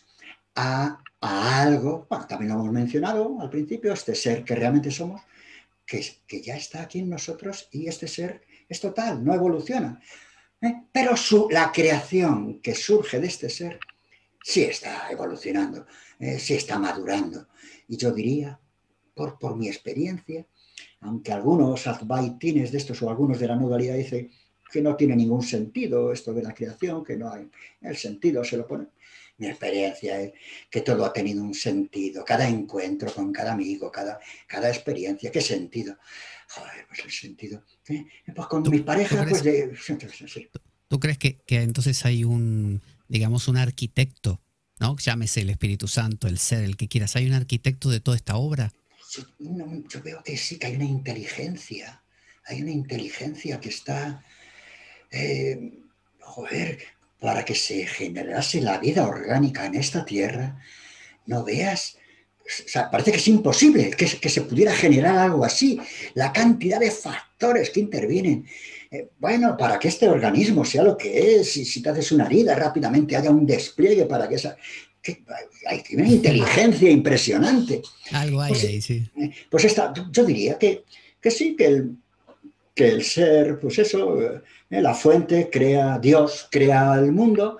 a algo, bueno, también lo hemos mencionado al principio, este ser que realmente somos, que ya está aquí en nosotros y este ser es total, no evoluciona. Pero la creación que surge de este ser sí está evolucionando, sí está madurando. Y yo diría, por mi experiencia, aunque algunos advaitines de estos o algunos de la modalidad dicen que no tiene ningún sentido esto de la creación, que no hay el sentido, se lo pone. Mi experiencia es que todo ha tenido un sentido, cada encuentro con cada amigo, cada experiencia, ¿qué sentido? Joder, pues el sentido. Pues con mi ¿Tú pareja, pues crees, sí. tú crees que entonces hay un, digamos, un arquitecto ¿no? Llámese el Espíritu Santo, el ser, el que quieras. ¿Hay un arquitecto de toda esta obra? Yo veo que sí, que hay una inteligencia que está, eh, joder, para que se generase la vida orgánica en esta tierra, no veas, o sea, parece que es imposible que se pudiera generar algo así, la cantidad de factores que intervienen. Bueno, para que este organismo sea lo que es, y si te haces una herida rápidamente haya un despliegue para que esa... Hay una inteligencia impresionante. Algo hay Pues, ahí, sí. pues yo diría que sí, que el ser, pues eso, la fuente crea, Dios crea el mundo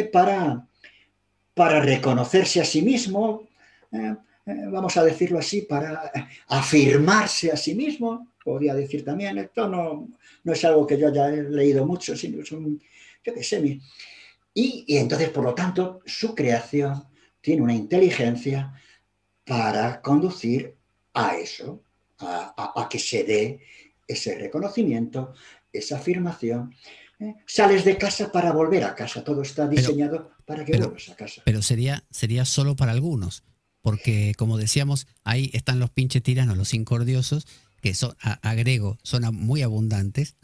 para reconocerse a sí mismo, vamos a decirlo así, para afirmarse a sí mismo, podría decir también, esto no es algo que yo haya leído mucho, sino es yo qué sé, y entonces, por lo tanto, su creación tiene una inteligencia para conducir a eso, a que se dé ese reconocimiento, esa afirmación. Sales de casa para volver a casa, todo está Pero, diseñado para que pero, vuelvas a casa. pero sería solo para algunos, porque como decíamos, ahí están los pinches tiranos, los incordiosos, que son, agrego, son muy abundantes.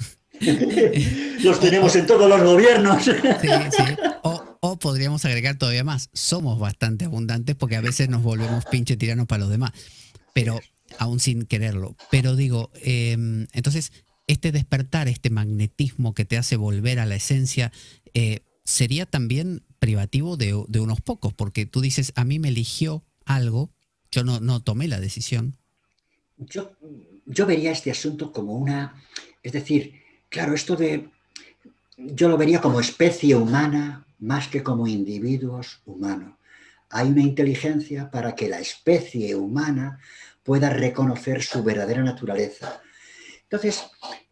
Los o, tenemos o, en todos los gobiernos. sí, sí. O podríamos agregar todavía más, somos bastante abundantes porque a veces nos volvemos pinche tiranos para los demás, pero aún sin quererlo. Pero digo, entonces, este despertar, este magnetismo que te hace volver a la esencia, sería también privativo de unos pocos, porque tú dices, a mí me eligió algo, yo no tomé la decisión. Yo, yo vería este asunto como es decir, claro, yo lo vería como especie humana más que como individuos humanos. Hay una inteligencia para que la especie humana pueda reconocer su verdadera naturaleza. Entonces,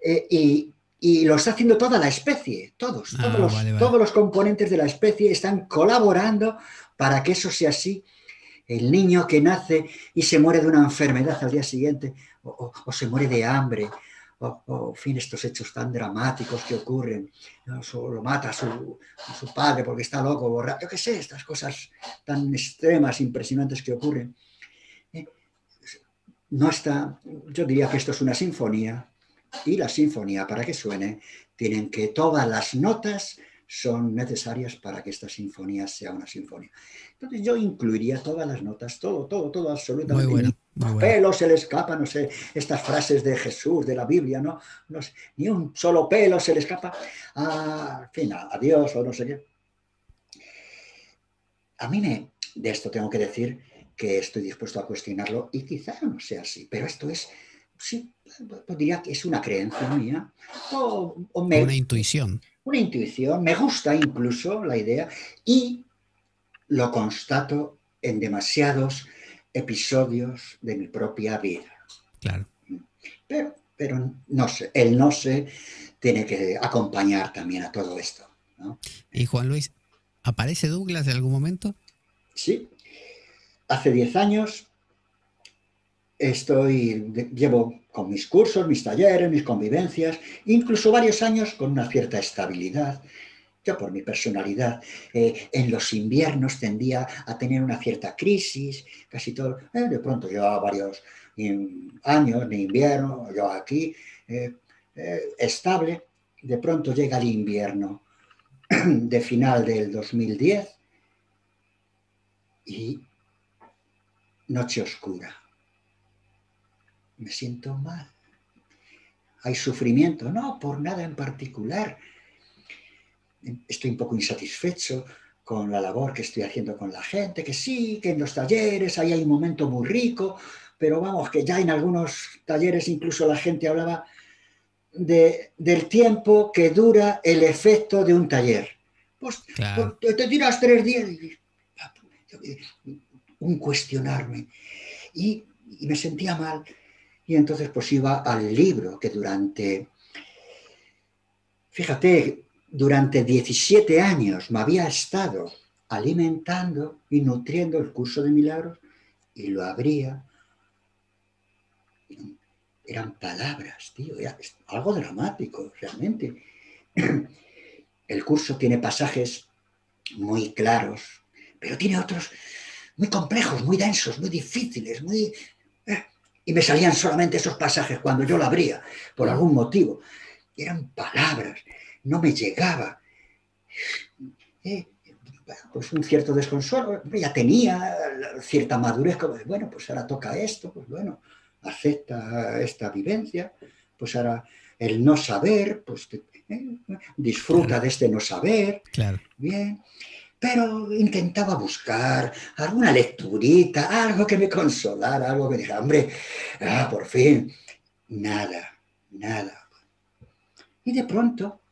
y lo está haciendo toda la especie, Ah, vale, vale. todos los componentes de la especie están colaborando para que eso sea así. El niño que nace y se muere de una enfermedad al día siguiente, o se muere de hambre, en fin, estos hechos tan dramáticos que ocurren, ¿no? Lo mata a su padre porque está loco, borracho, yo qué sé, estas cosas tan extremas, impresionantes que ocurren. Eh, No está, yo diría que esto es una sinfonía, y la sinfonía, para que suene, tienen que todas las notas son necesarias para que esta sinfonía sea una sinfonía. Entonces yo incluiría todas las notas, todo, Muy absolutamente, ni bueno, muy un bueno. pelo se le escapa, no sé, estas frases de Jesús, de la Biblia, no sé, ni un solo pelo se le escapa en fin, a Dios o no sé qué. A mí de esto tengo que decir que estoy dispuesto a cuestionarlo y quizá no sea así, pero esto es, sí, diría que es una creencia mía o Una intuición. una intuición, me gusta incluso la idea y lo constato en demasiados episodios de mi propia vida. Claro. Pero no sé, el no sé tiene que acompañar también a todo esto, ¿no? Y Juan Luis, ¿aparece Douglas en algún momento? Sí, hace 10 años llevo con mis cursos, mis talleres, mis convivencias, incluso varios años con una cierta estabilidad. Yo por mi personalidad, en los inviernos tendía a tener una cierta crisis, casi todo, de pronto llevaba varios años de invierno, yo aquí, estable, de pronto llega el invierno de final del 2010 y noche oscura. Me siento mal. Hay sufrimiento, no por nada en particular. Estoy un poco insatisfecho con la labor que estoy haciendo con la gente, que sí, que en los talleres ahí hay un momento muy rico, pero vamos, que ya en algunos talleres incluso la gente hablaba del tiempo que dura el efecto de un taller. Pues Claro. te tiras 3 días y un cuestionarme. Y me sentía mal. Y entonces pues iba al libro que durante 17 años me había estado alimentando y nutriendo el curso de milagros y lo abría. Eran palabras, tío, era algo dramático, realmente. El curso tiene pasajes muy claros pero tiene otros muy complejos, muy densos, muy difíciles, y me salían solamente esos pasajes cuando yo lo abría, por algún motivo. Eran palabras, no me llegaba. Pues un cierto desconsuelo, ya tenía cierta madurez, como de, bueno, pues ahora toca esto, pues bueno, acepta esta vivencia, pues ahora el no saber, pues disfruta Claro. de este no saber, Claro. bien, pero intentaba buscar alguna lecturita, algo que me consolara, algo que dijera, hombre, por fin, nada, nada. Y de pronto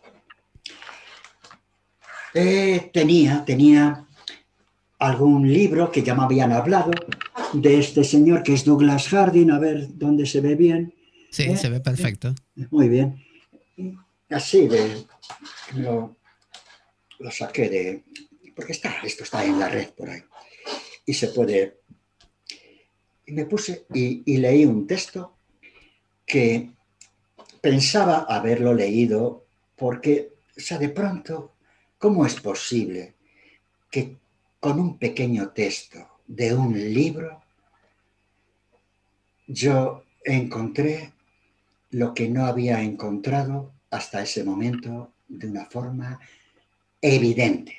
tenía algún libro que ya me habían hablado de este señor que es Douglas Harding, a ver dónde se ve bien. Sí, se ve perfecto. Muy bien. Así lo saqué porque esto está en la red por ahí. Y se puede. Y me puse y leí un texto que pensaba haberlo leído porque, o sea, de pronto, ¿cómo es posible que con un pequeño texto de un libro yo encontré lo que no había encontrado hasta ese momento de una forma evidente?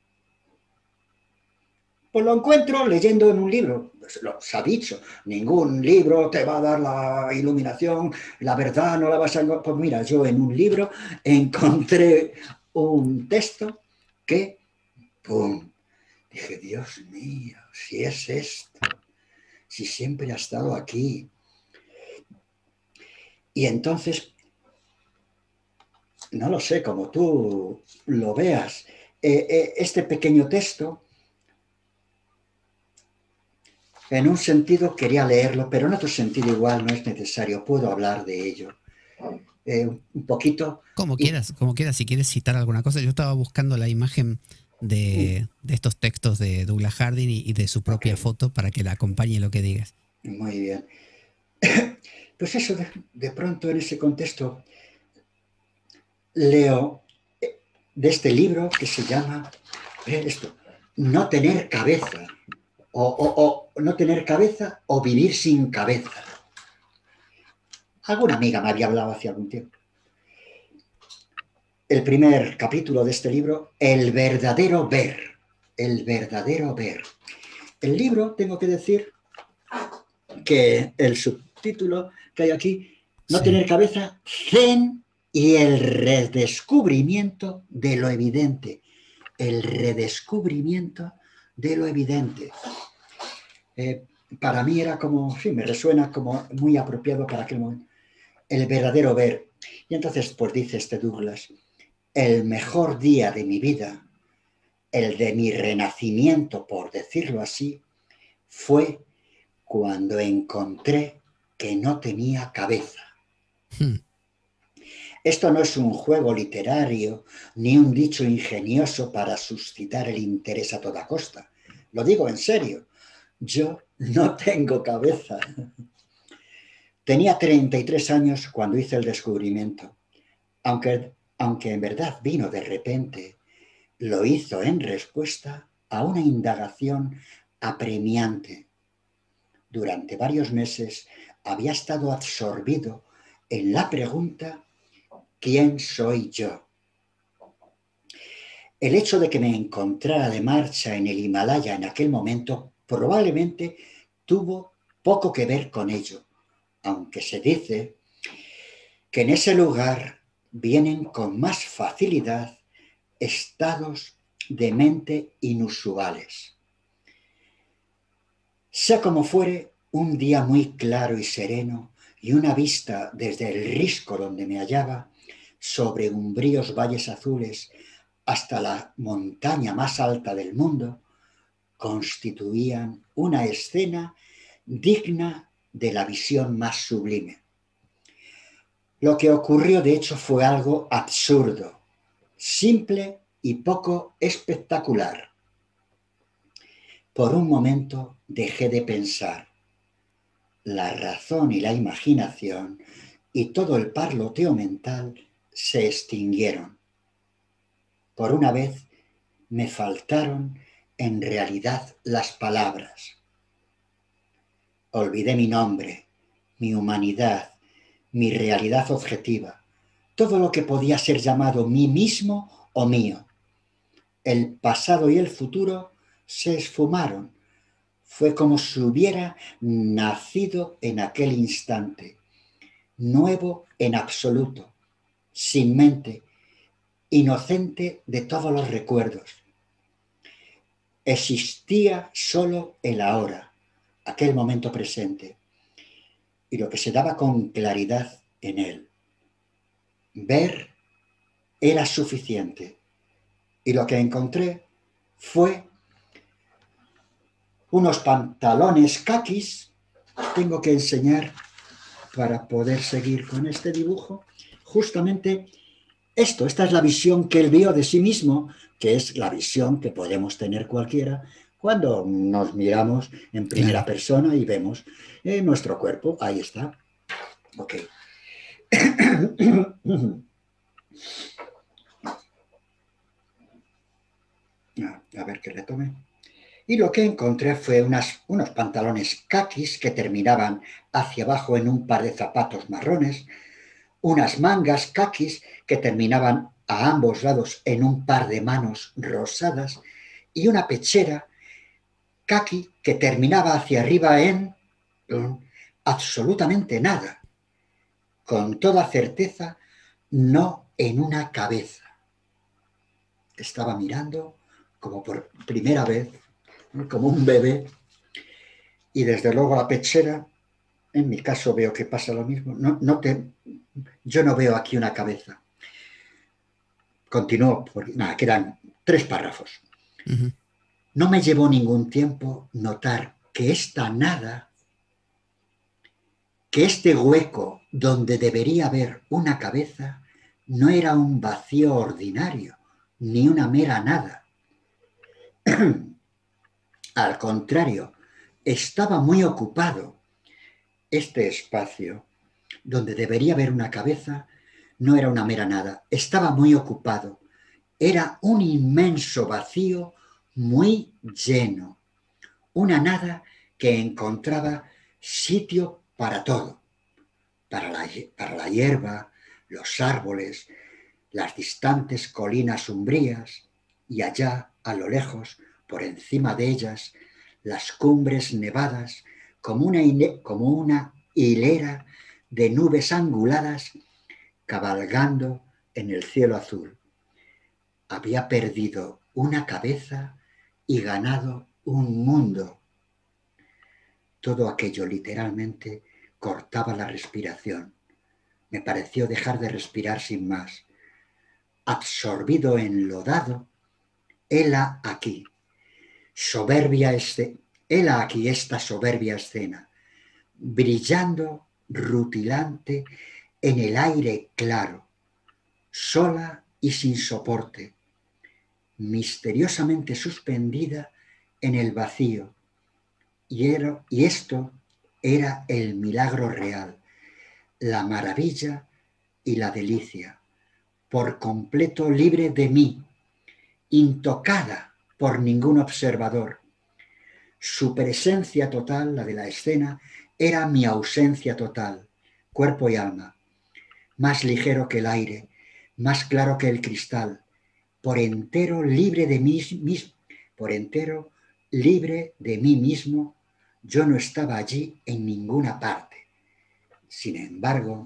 Pues lo encuentro leyendo en un libro. Se ha dicho, ningún libro te va a dar la iluminación, la verdad no la vas a encontrar. Pues mira, yo en un libro encontré un texto que, ¡pum! Dije, Dios mío, si es esto, si siempre ha estado aquí. Y entonces, no lo sé, como tú lo veas, este pequeño texto, en un sentido quería leerlo, pero en otro sentido igual no es necesario, puedo hablar de ello. Un poquito. Como quieras, si quieres citar alguna cosa. Yo estaba buscando la imagen de estos textos de Douglas Harding y de su propia foto para que la acompañe lo que digas. Muy bien. Pues eso, de pronto en ese contexto leo de este libro que se llama esto, No tener cabeza, o no tener cabeza o vivir sin cabeza. Alguna amiga me había hablado hace algún tiempo. El primer capítulo de este libro, El verdadero ver. El verdadero ver. El libro, tengo que decir que el subtítulo que hay aquí, No Sí. tener cabeza, Zen y el redescubrimiento de lo evidente. El redescubrimiento de lo evidente. Para mí era como, sí, me resuena como muy apropiado para aquel momento. El verdadero ver. Y entonces, pues dice este Douglas, el mejor día de mi vida, el de mi renacimiento, por decirlo así, fue cuando encontré que no tenía cabeza. Esto no es un juego literario ni un dicho ingenioso para suscitar el interés a toda costa. Lo digo en serio. Yo no tengo cabeza. Tenía 33 años cuando hice el descubrimiento. Aunque en verdad vino de repente, lo hizo en respuesta a una indagación apremiante. Durante varios meses había estado absorbido en la pregunta ¿quién soy yo? El hecho de que me encontrara de marcha en el Himalaya en aquel momento probablemente tuvo poco que ver con ello, aunque se dice que en ese lugar vienen con más facilidad estados de mente inusuales. Sea como fuere, un día muy claro y sereno y una vista desde el risco donde me hallaba, sobre umbríos valles azules hasta la montaña más alta del mundo, constituían una escena digna de la visión más sublime. Lo que ocurrió, de hecho, fue algo absurdo, simple y poco espectacular. Por un momento dejé de pensar. La razón y la imaginación y todo el parloteo mental se extinguieron. Por una vez me faltaron en realidad las palabras. Olvidé mi nombre, mi humanidad, mi realidad objetiva, todo lo que podía ser llamado mí mismo o mío. El pasado y el futuro se esfumaron. Fue como si hubiera nacido en aquel instante, nuevo en absoluto, sin mente, inocente de todos los recuerdos. Existía solo el ahora, aquel momento presente, y lo que se daba con claridad en él. Ver era suficiente, y lo que encontré fue unos pantalones caquis. Tengo que enseñar para poder seguir con este dibujo. Justamente esta es la visión que él vio de sí mismo, que es la visión que podemos tener cualquiera cuando nos miramos en primera persona y vemos nuestro cuerpo. Ahí está. Ok. A ver que le tome. Y lo que encontré fue unos pantalones caquis que terminaban hacia abajo en un par de zapatos marrones, unas mangas caquis que terminaban a ambos lados en un par de manos rosadas y una pechera caqui que terminaba hacia arriba en absolutamente nada. Con toda certeza, no en una cabeza. Estaba mirando como por primera vez, como un bebé, y desde luego la pechera, en mi caso veo que pasa lo mismo. Yo no veo aquí una cabeza. Continúo, porque quedan 3 párrafos. Uh-huh. No me llevó ningún tiempo notar que esta nada, que este hueco donde debería haber una cabeza, no era un vacío ordinario, ni una mera nada. Al contrario, estaba muy ocupado. Este espacio, donde debería haber una cabeza, no era una mera nada, estaba muy ocupado. Era un inmenso vacío muy lleno, una nada que encontraba sitio para todo, para la hierba, los árboles, las distantes colinas umbrías y allá, a lo lejos, por encima de ellas, las cumbres nevadas como una hilera de nubes anguladas cabalgando en el cielo azul. Había perdido una cabeza y ganado un mundo. Todo aquello literalmente cortaba la respiración. Me pareció dejar de respirar sin más. Absorbido, enlodado, hela aquí esta soberbia escena, brillando, rutilante, en el aire claro, sola y sin soporte, misteriosamente suspendida en el vacío. Y esto era el milagro real, la maravilla y la delicia, por completo libre de mí, intocada por ningún observador. Su presencia total, la de la escena, era mi ausencia total, cuerpo y alma, más ligero que el aire, más claro que el cristal, por entero libre de mí mismo, yo no estaba allí en ninguna parte. Sin embargo,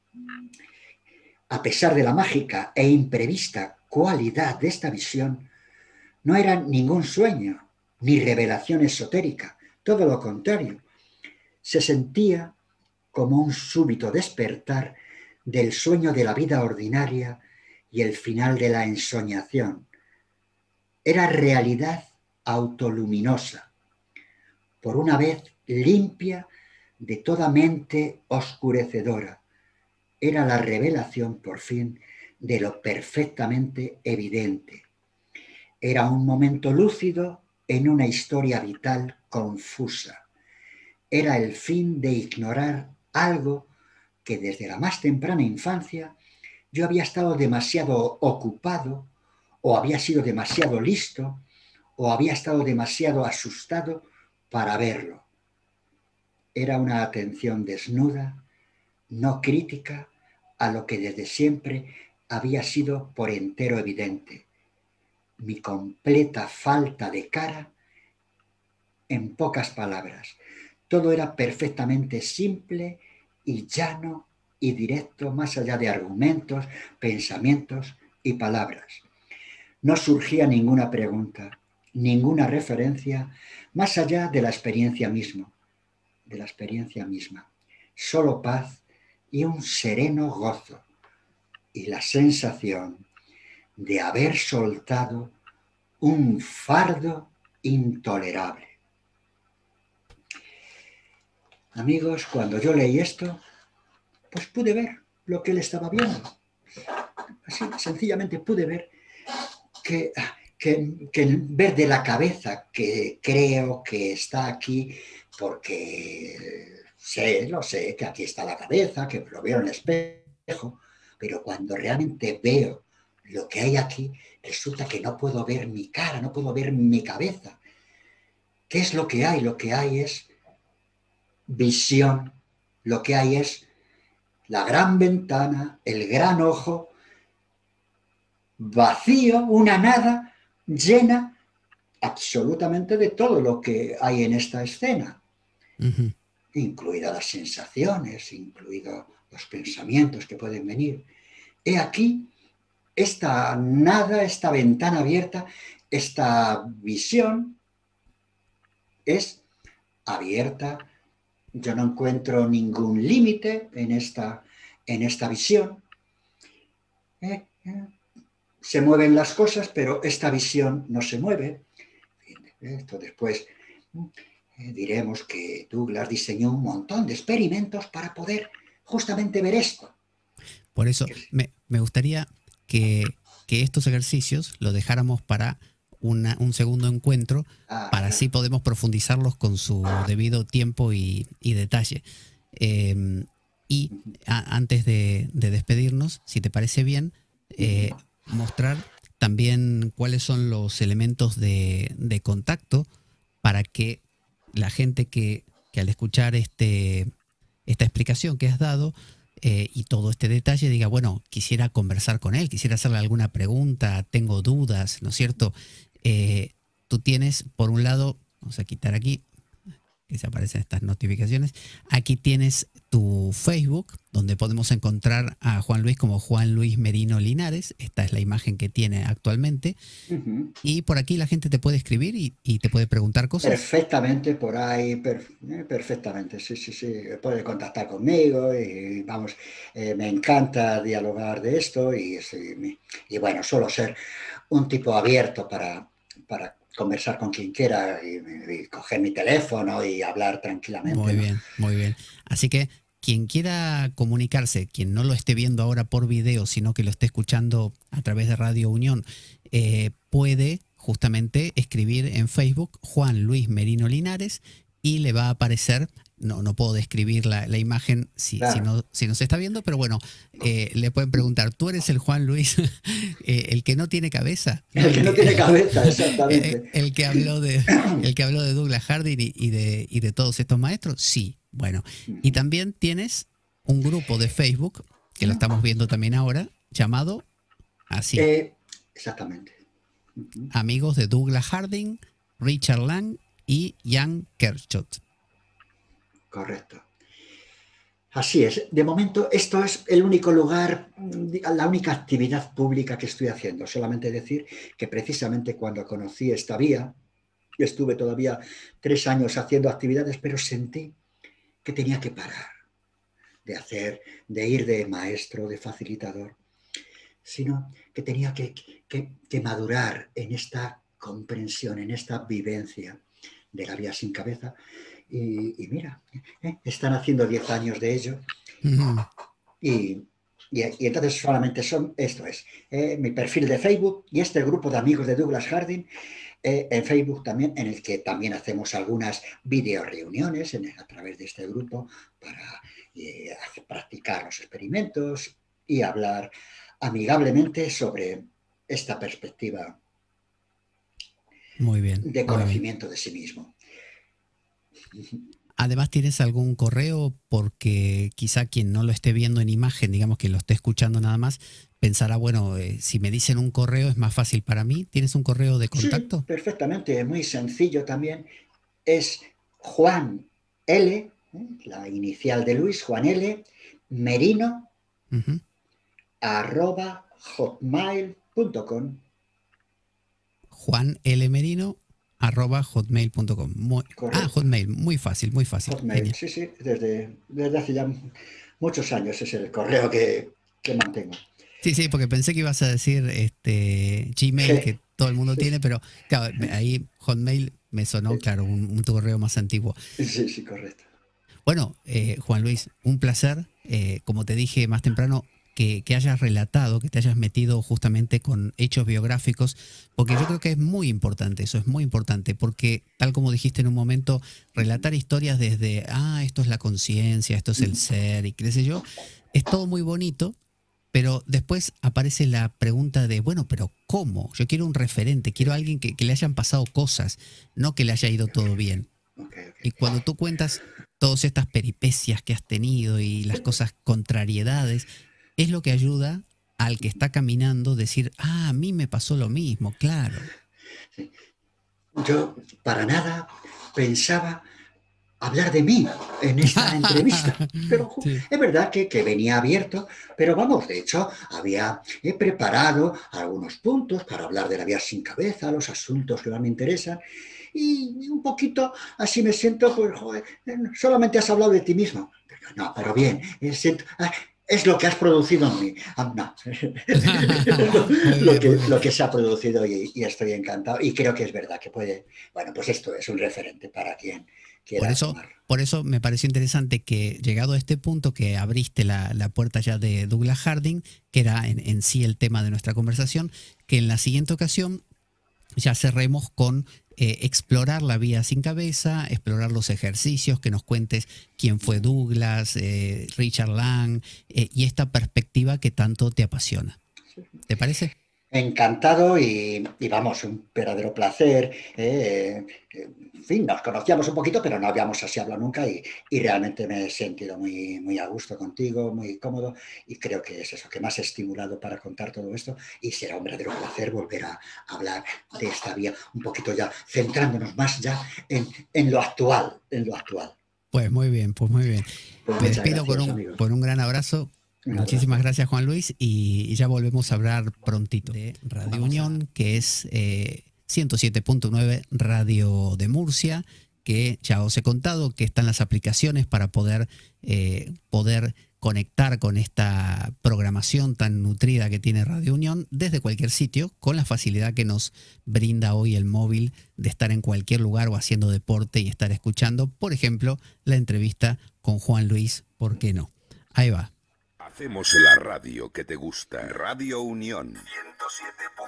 a pesar de la mágica e imprevista cualidad de esta visión, no era ningún sueño ni revelación esotérica, todo lo contrario. Se sentía como un súbito despertar del sueño de la vida ordinaria y el final de la ensoñación. Era realidad autoluminosa, por una vez limpia de toda mente oscurecedora. Era la revelación, por fin, de lo perfectamente evidente. Era un momento lúcido en una historia vital confusa. Era el fin de ignorar algo que desde la más temprana infancia yo había estado demasiado ocupado, o había sido demasiado listo, o había estado demasiado asustado para verlo. Era una atención desnuda, no crítica, a lo que desde siempre había sido por entero evidente. Mi completa falta de cara, en pocas palabras. Todo era perfectamente simple y llano y directo, más allá de argumentos, pensamientos y palabras. No surgía ninguna pregunta, ninguna referencia, más allá de la experiencia misma, Solo paz y un sereno gozo y la sensación de haber soltado un fardo intolerable. Amigos, cuando yo leí esto, pues pude ver lo que él estaba viendo. Así, sencillamente pude ver que ver de la cabeza, que creo que está aquí porque lo sé, que aquí está la cabeza, que lo veo en el espejo, pero cuando realmente veo lo que hay aquí, resulta que no puedo ver mi cara, no puedo ver mi cabeza. ¿Qué es lo que hay? Lo que hay es visión, lo que hay es la gran ventana, el gran ojo, vacío, una nada llena absolutamente de todo lo que hay en esta escena, incluidas las sensaciones, incluidos los pensamientos que pueden venir. He aquí esta nada, esta ventana abierta, esta visión es abierta. Yo no encuentro ningún límite en esta visión. Se mueven las cosas, pero esta visión no se mueve. Esto después diremos que Douglas diseñó un montón de experimentos para poder justamente ver esto. Por eso me gustaría que estos ejercicios los dejáramos para un segundo encuentro, para así podemos profundizarlos con su debido tiempo y detalle. Antes de despedirnos, si te parece bien, mostrar también cuáles son los elementos de contacto para que la gente que al escuchar esta explicación que has dado y todo este detalle diga, bueno, quisiera conversar con él, quisiera hacerle alguna pregunta, tengo dudas, ¿no es cierto? Tú tienes, por un lado, vamos a quitar aquí, que se aparecen estas notificaciones. Aquí tienes tu Facebook, donde podemos encontrar a Juan Luis como Juan Luis Merino Linares. Esta es la imagen que tiene actualmente. Y por aquí la gente te puede escribir y te puede preguntar cosas. Perfectamente, por ahí, perfectamente, sí. Puede contactar conmigo y vamos, me encanta dialogar de esto y bueno, suelo ser un tipo abierto para conversar con quien quiera y coger mi teléfono y hablar tranquilamente. Muy bien, muy bien. Así que quien quiera comunicarse, quien no lo esté viendo ahora por video, sino que lo esté escuchando a través de Radio Unión, puede justamente escribir en Facebook Juan Luis Merino Linares y le va a aparecer. No puedo describir la imagen si no se está viendo, pero bueno, le pueden preguntar, ¿tú eres el Juan Luis, el que no tiene cabeza? El que no tiene cabeza, exactamente. El que habló de Douglas Harding y de todos estos maestros, sí. Bueno, y también tienes un grupo de Facebook, que lo estamos viendo también ahora, llamado así. Exactamente. Amigos de Douglas Harding, Richard Lang y Jan Kerschot. Correcto. Así es. De momento, esto es el único lugar, la única actividad pública que estoy haciendo. Solamente decir que precisamente cuando conocí esta vía, estuve todavía 3 años haciendo actividades, pero sentí que tenía que parar de ir de maestro, de facilitador, sino que tenía que madurar en esta comprensión, en esta vivencia de la vía sin cabeza. Y mira, están haciendo 10 años de ello. Y entonces solamente esto es mi perfil de Facebook y este grupo de amigos de Douglas Harding en Facebook también, en el que también hacemos algunas videoreuniones a través de este grupo para practicar los experimentos y hablar amigablemente sobre esta perspectiva Muy bien. de conocimiento de sí mismo. Además, ¿tienes algún correo? Porque quizá quien no lo esté viendo en imagen, digamos que lo esté escuchando nada más, pensará, bueno, si me dicen un correo es más fácil para mí. ¿Tienes un correo de Sí, contacto? perfectamente, muy sencillo también. Es Juan L, la inicial de Luis, Juan L, Merino, Ujú. @hotmail.com. Juan L. Merino @hotmail.com. Correcto. Hotmail, muy fácil, muy fácil. Hotmail, Genial. sí, sí, desde hace ya muchos años es el correo que mantengo. Sí, sí, porque pensé que ibas a decir Gmail, G, que todo el mundo sí, tiene, pero claro, ahí Hotmail me sonó, claro, un correo más antiguo. sí, sí, correcto. Bueno, Juan Luis, un placer, como te dije más temprano, que hayas relatado, que te hayas metido justamente con hechos biográficos, porque yo creo que es muy importante, eso es muy importante, porque tal como dijiste en un momento, relatar historias desde, esto es la conciencia, esto es el ser y qué sé yo, es todo muy bonito, pero después aparece la pregunta de, bueno, pero ¿cómo? Yo quiero un referente, quiero a alguien que le hayan pasado cosas, no que le haya ido todo bien. Okay, Y cuando tú cuentas todas estas peripecias que has tenido y las cosas contrariedades, es lo que ayuda al que está caminando a decir, a mí me pasó lo mismo, claro. sí. Yo para nada pensaba hablar de mí en esta entrevista. Pero Sí. es verdad que venía abierto, pero vamos, de hecho, he preparado algunos puntos para hablar de la vida sin cabeza, los asuntos que más me interesan, y un poquito así me siento, pues, joder, solamente has hablado de ti mismo. No, pero bien, es lo que has producido en mí. No. Muy bien, muy bien. Lo que se ha producido y estoy encantado. Y creo que es verdad que puede, bueno, pues esto es un referente para quien Por quiera eso, tomar. por eso me pareció interesante que llegado a este punto que abriste la puerta ya de Douglas Harding, que era en sí el tema de nuestra conversación, que en la siguiente ocasión ya cerremos con explorar la vida sin cabeza, explorar los ejercicios, que nos cuentes quién fue Douglas, Richard Lang, y esta perspectiva que tanto te apasiona. ¿Te parece? Encantado y vamos, un verdadero placer. En fin, nos conocíamos un poquito, pero no habíamos así hablado nunca y realmente me he sentido muy, muy a gusto contigo, muy cómodo y creo que es eso que me has estimulado para contar todo esto y será un verdadero placer volver a hablar de esta vía un poquito ya, centrándonos más ya en lo actual, en lo actual. Pues muy bien, pues muy bien. Pues Me muchas despido gracias, amigos. con un gran abrazo. Un Muchísimas abrazo. gracias, Juan Luis, y ya volvemos a hablar prontito de Radio Vamos a... Unión, que es 107.9 Radio de Murcia, que ya os he contado que están las aplicaciones para poder conectar con esta programación tan nutrida que tiene Radio Unión desde cualquier sitio, con la facilidad que nos brinda hoy el móvil de estar en cualquier lugar o haciendo deporte y estar escuchando, por ejemplo, la entrevista con Juan Luis, ¿por qué no? Ahí va. Hacemos la radio que te gusta. Radio Unión 107.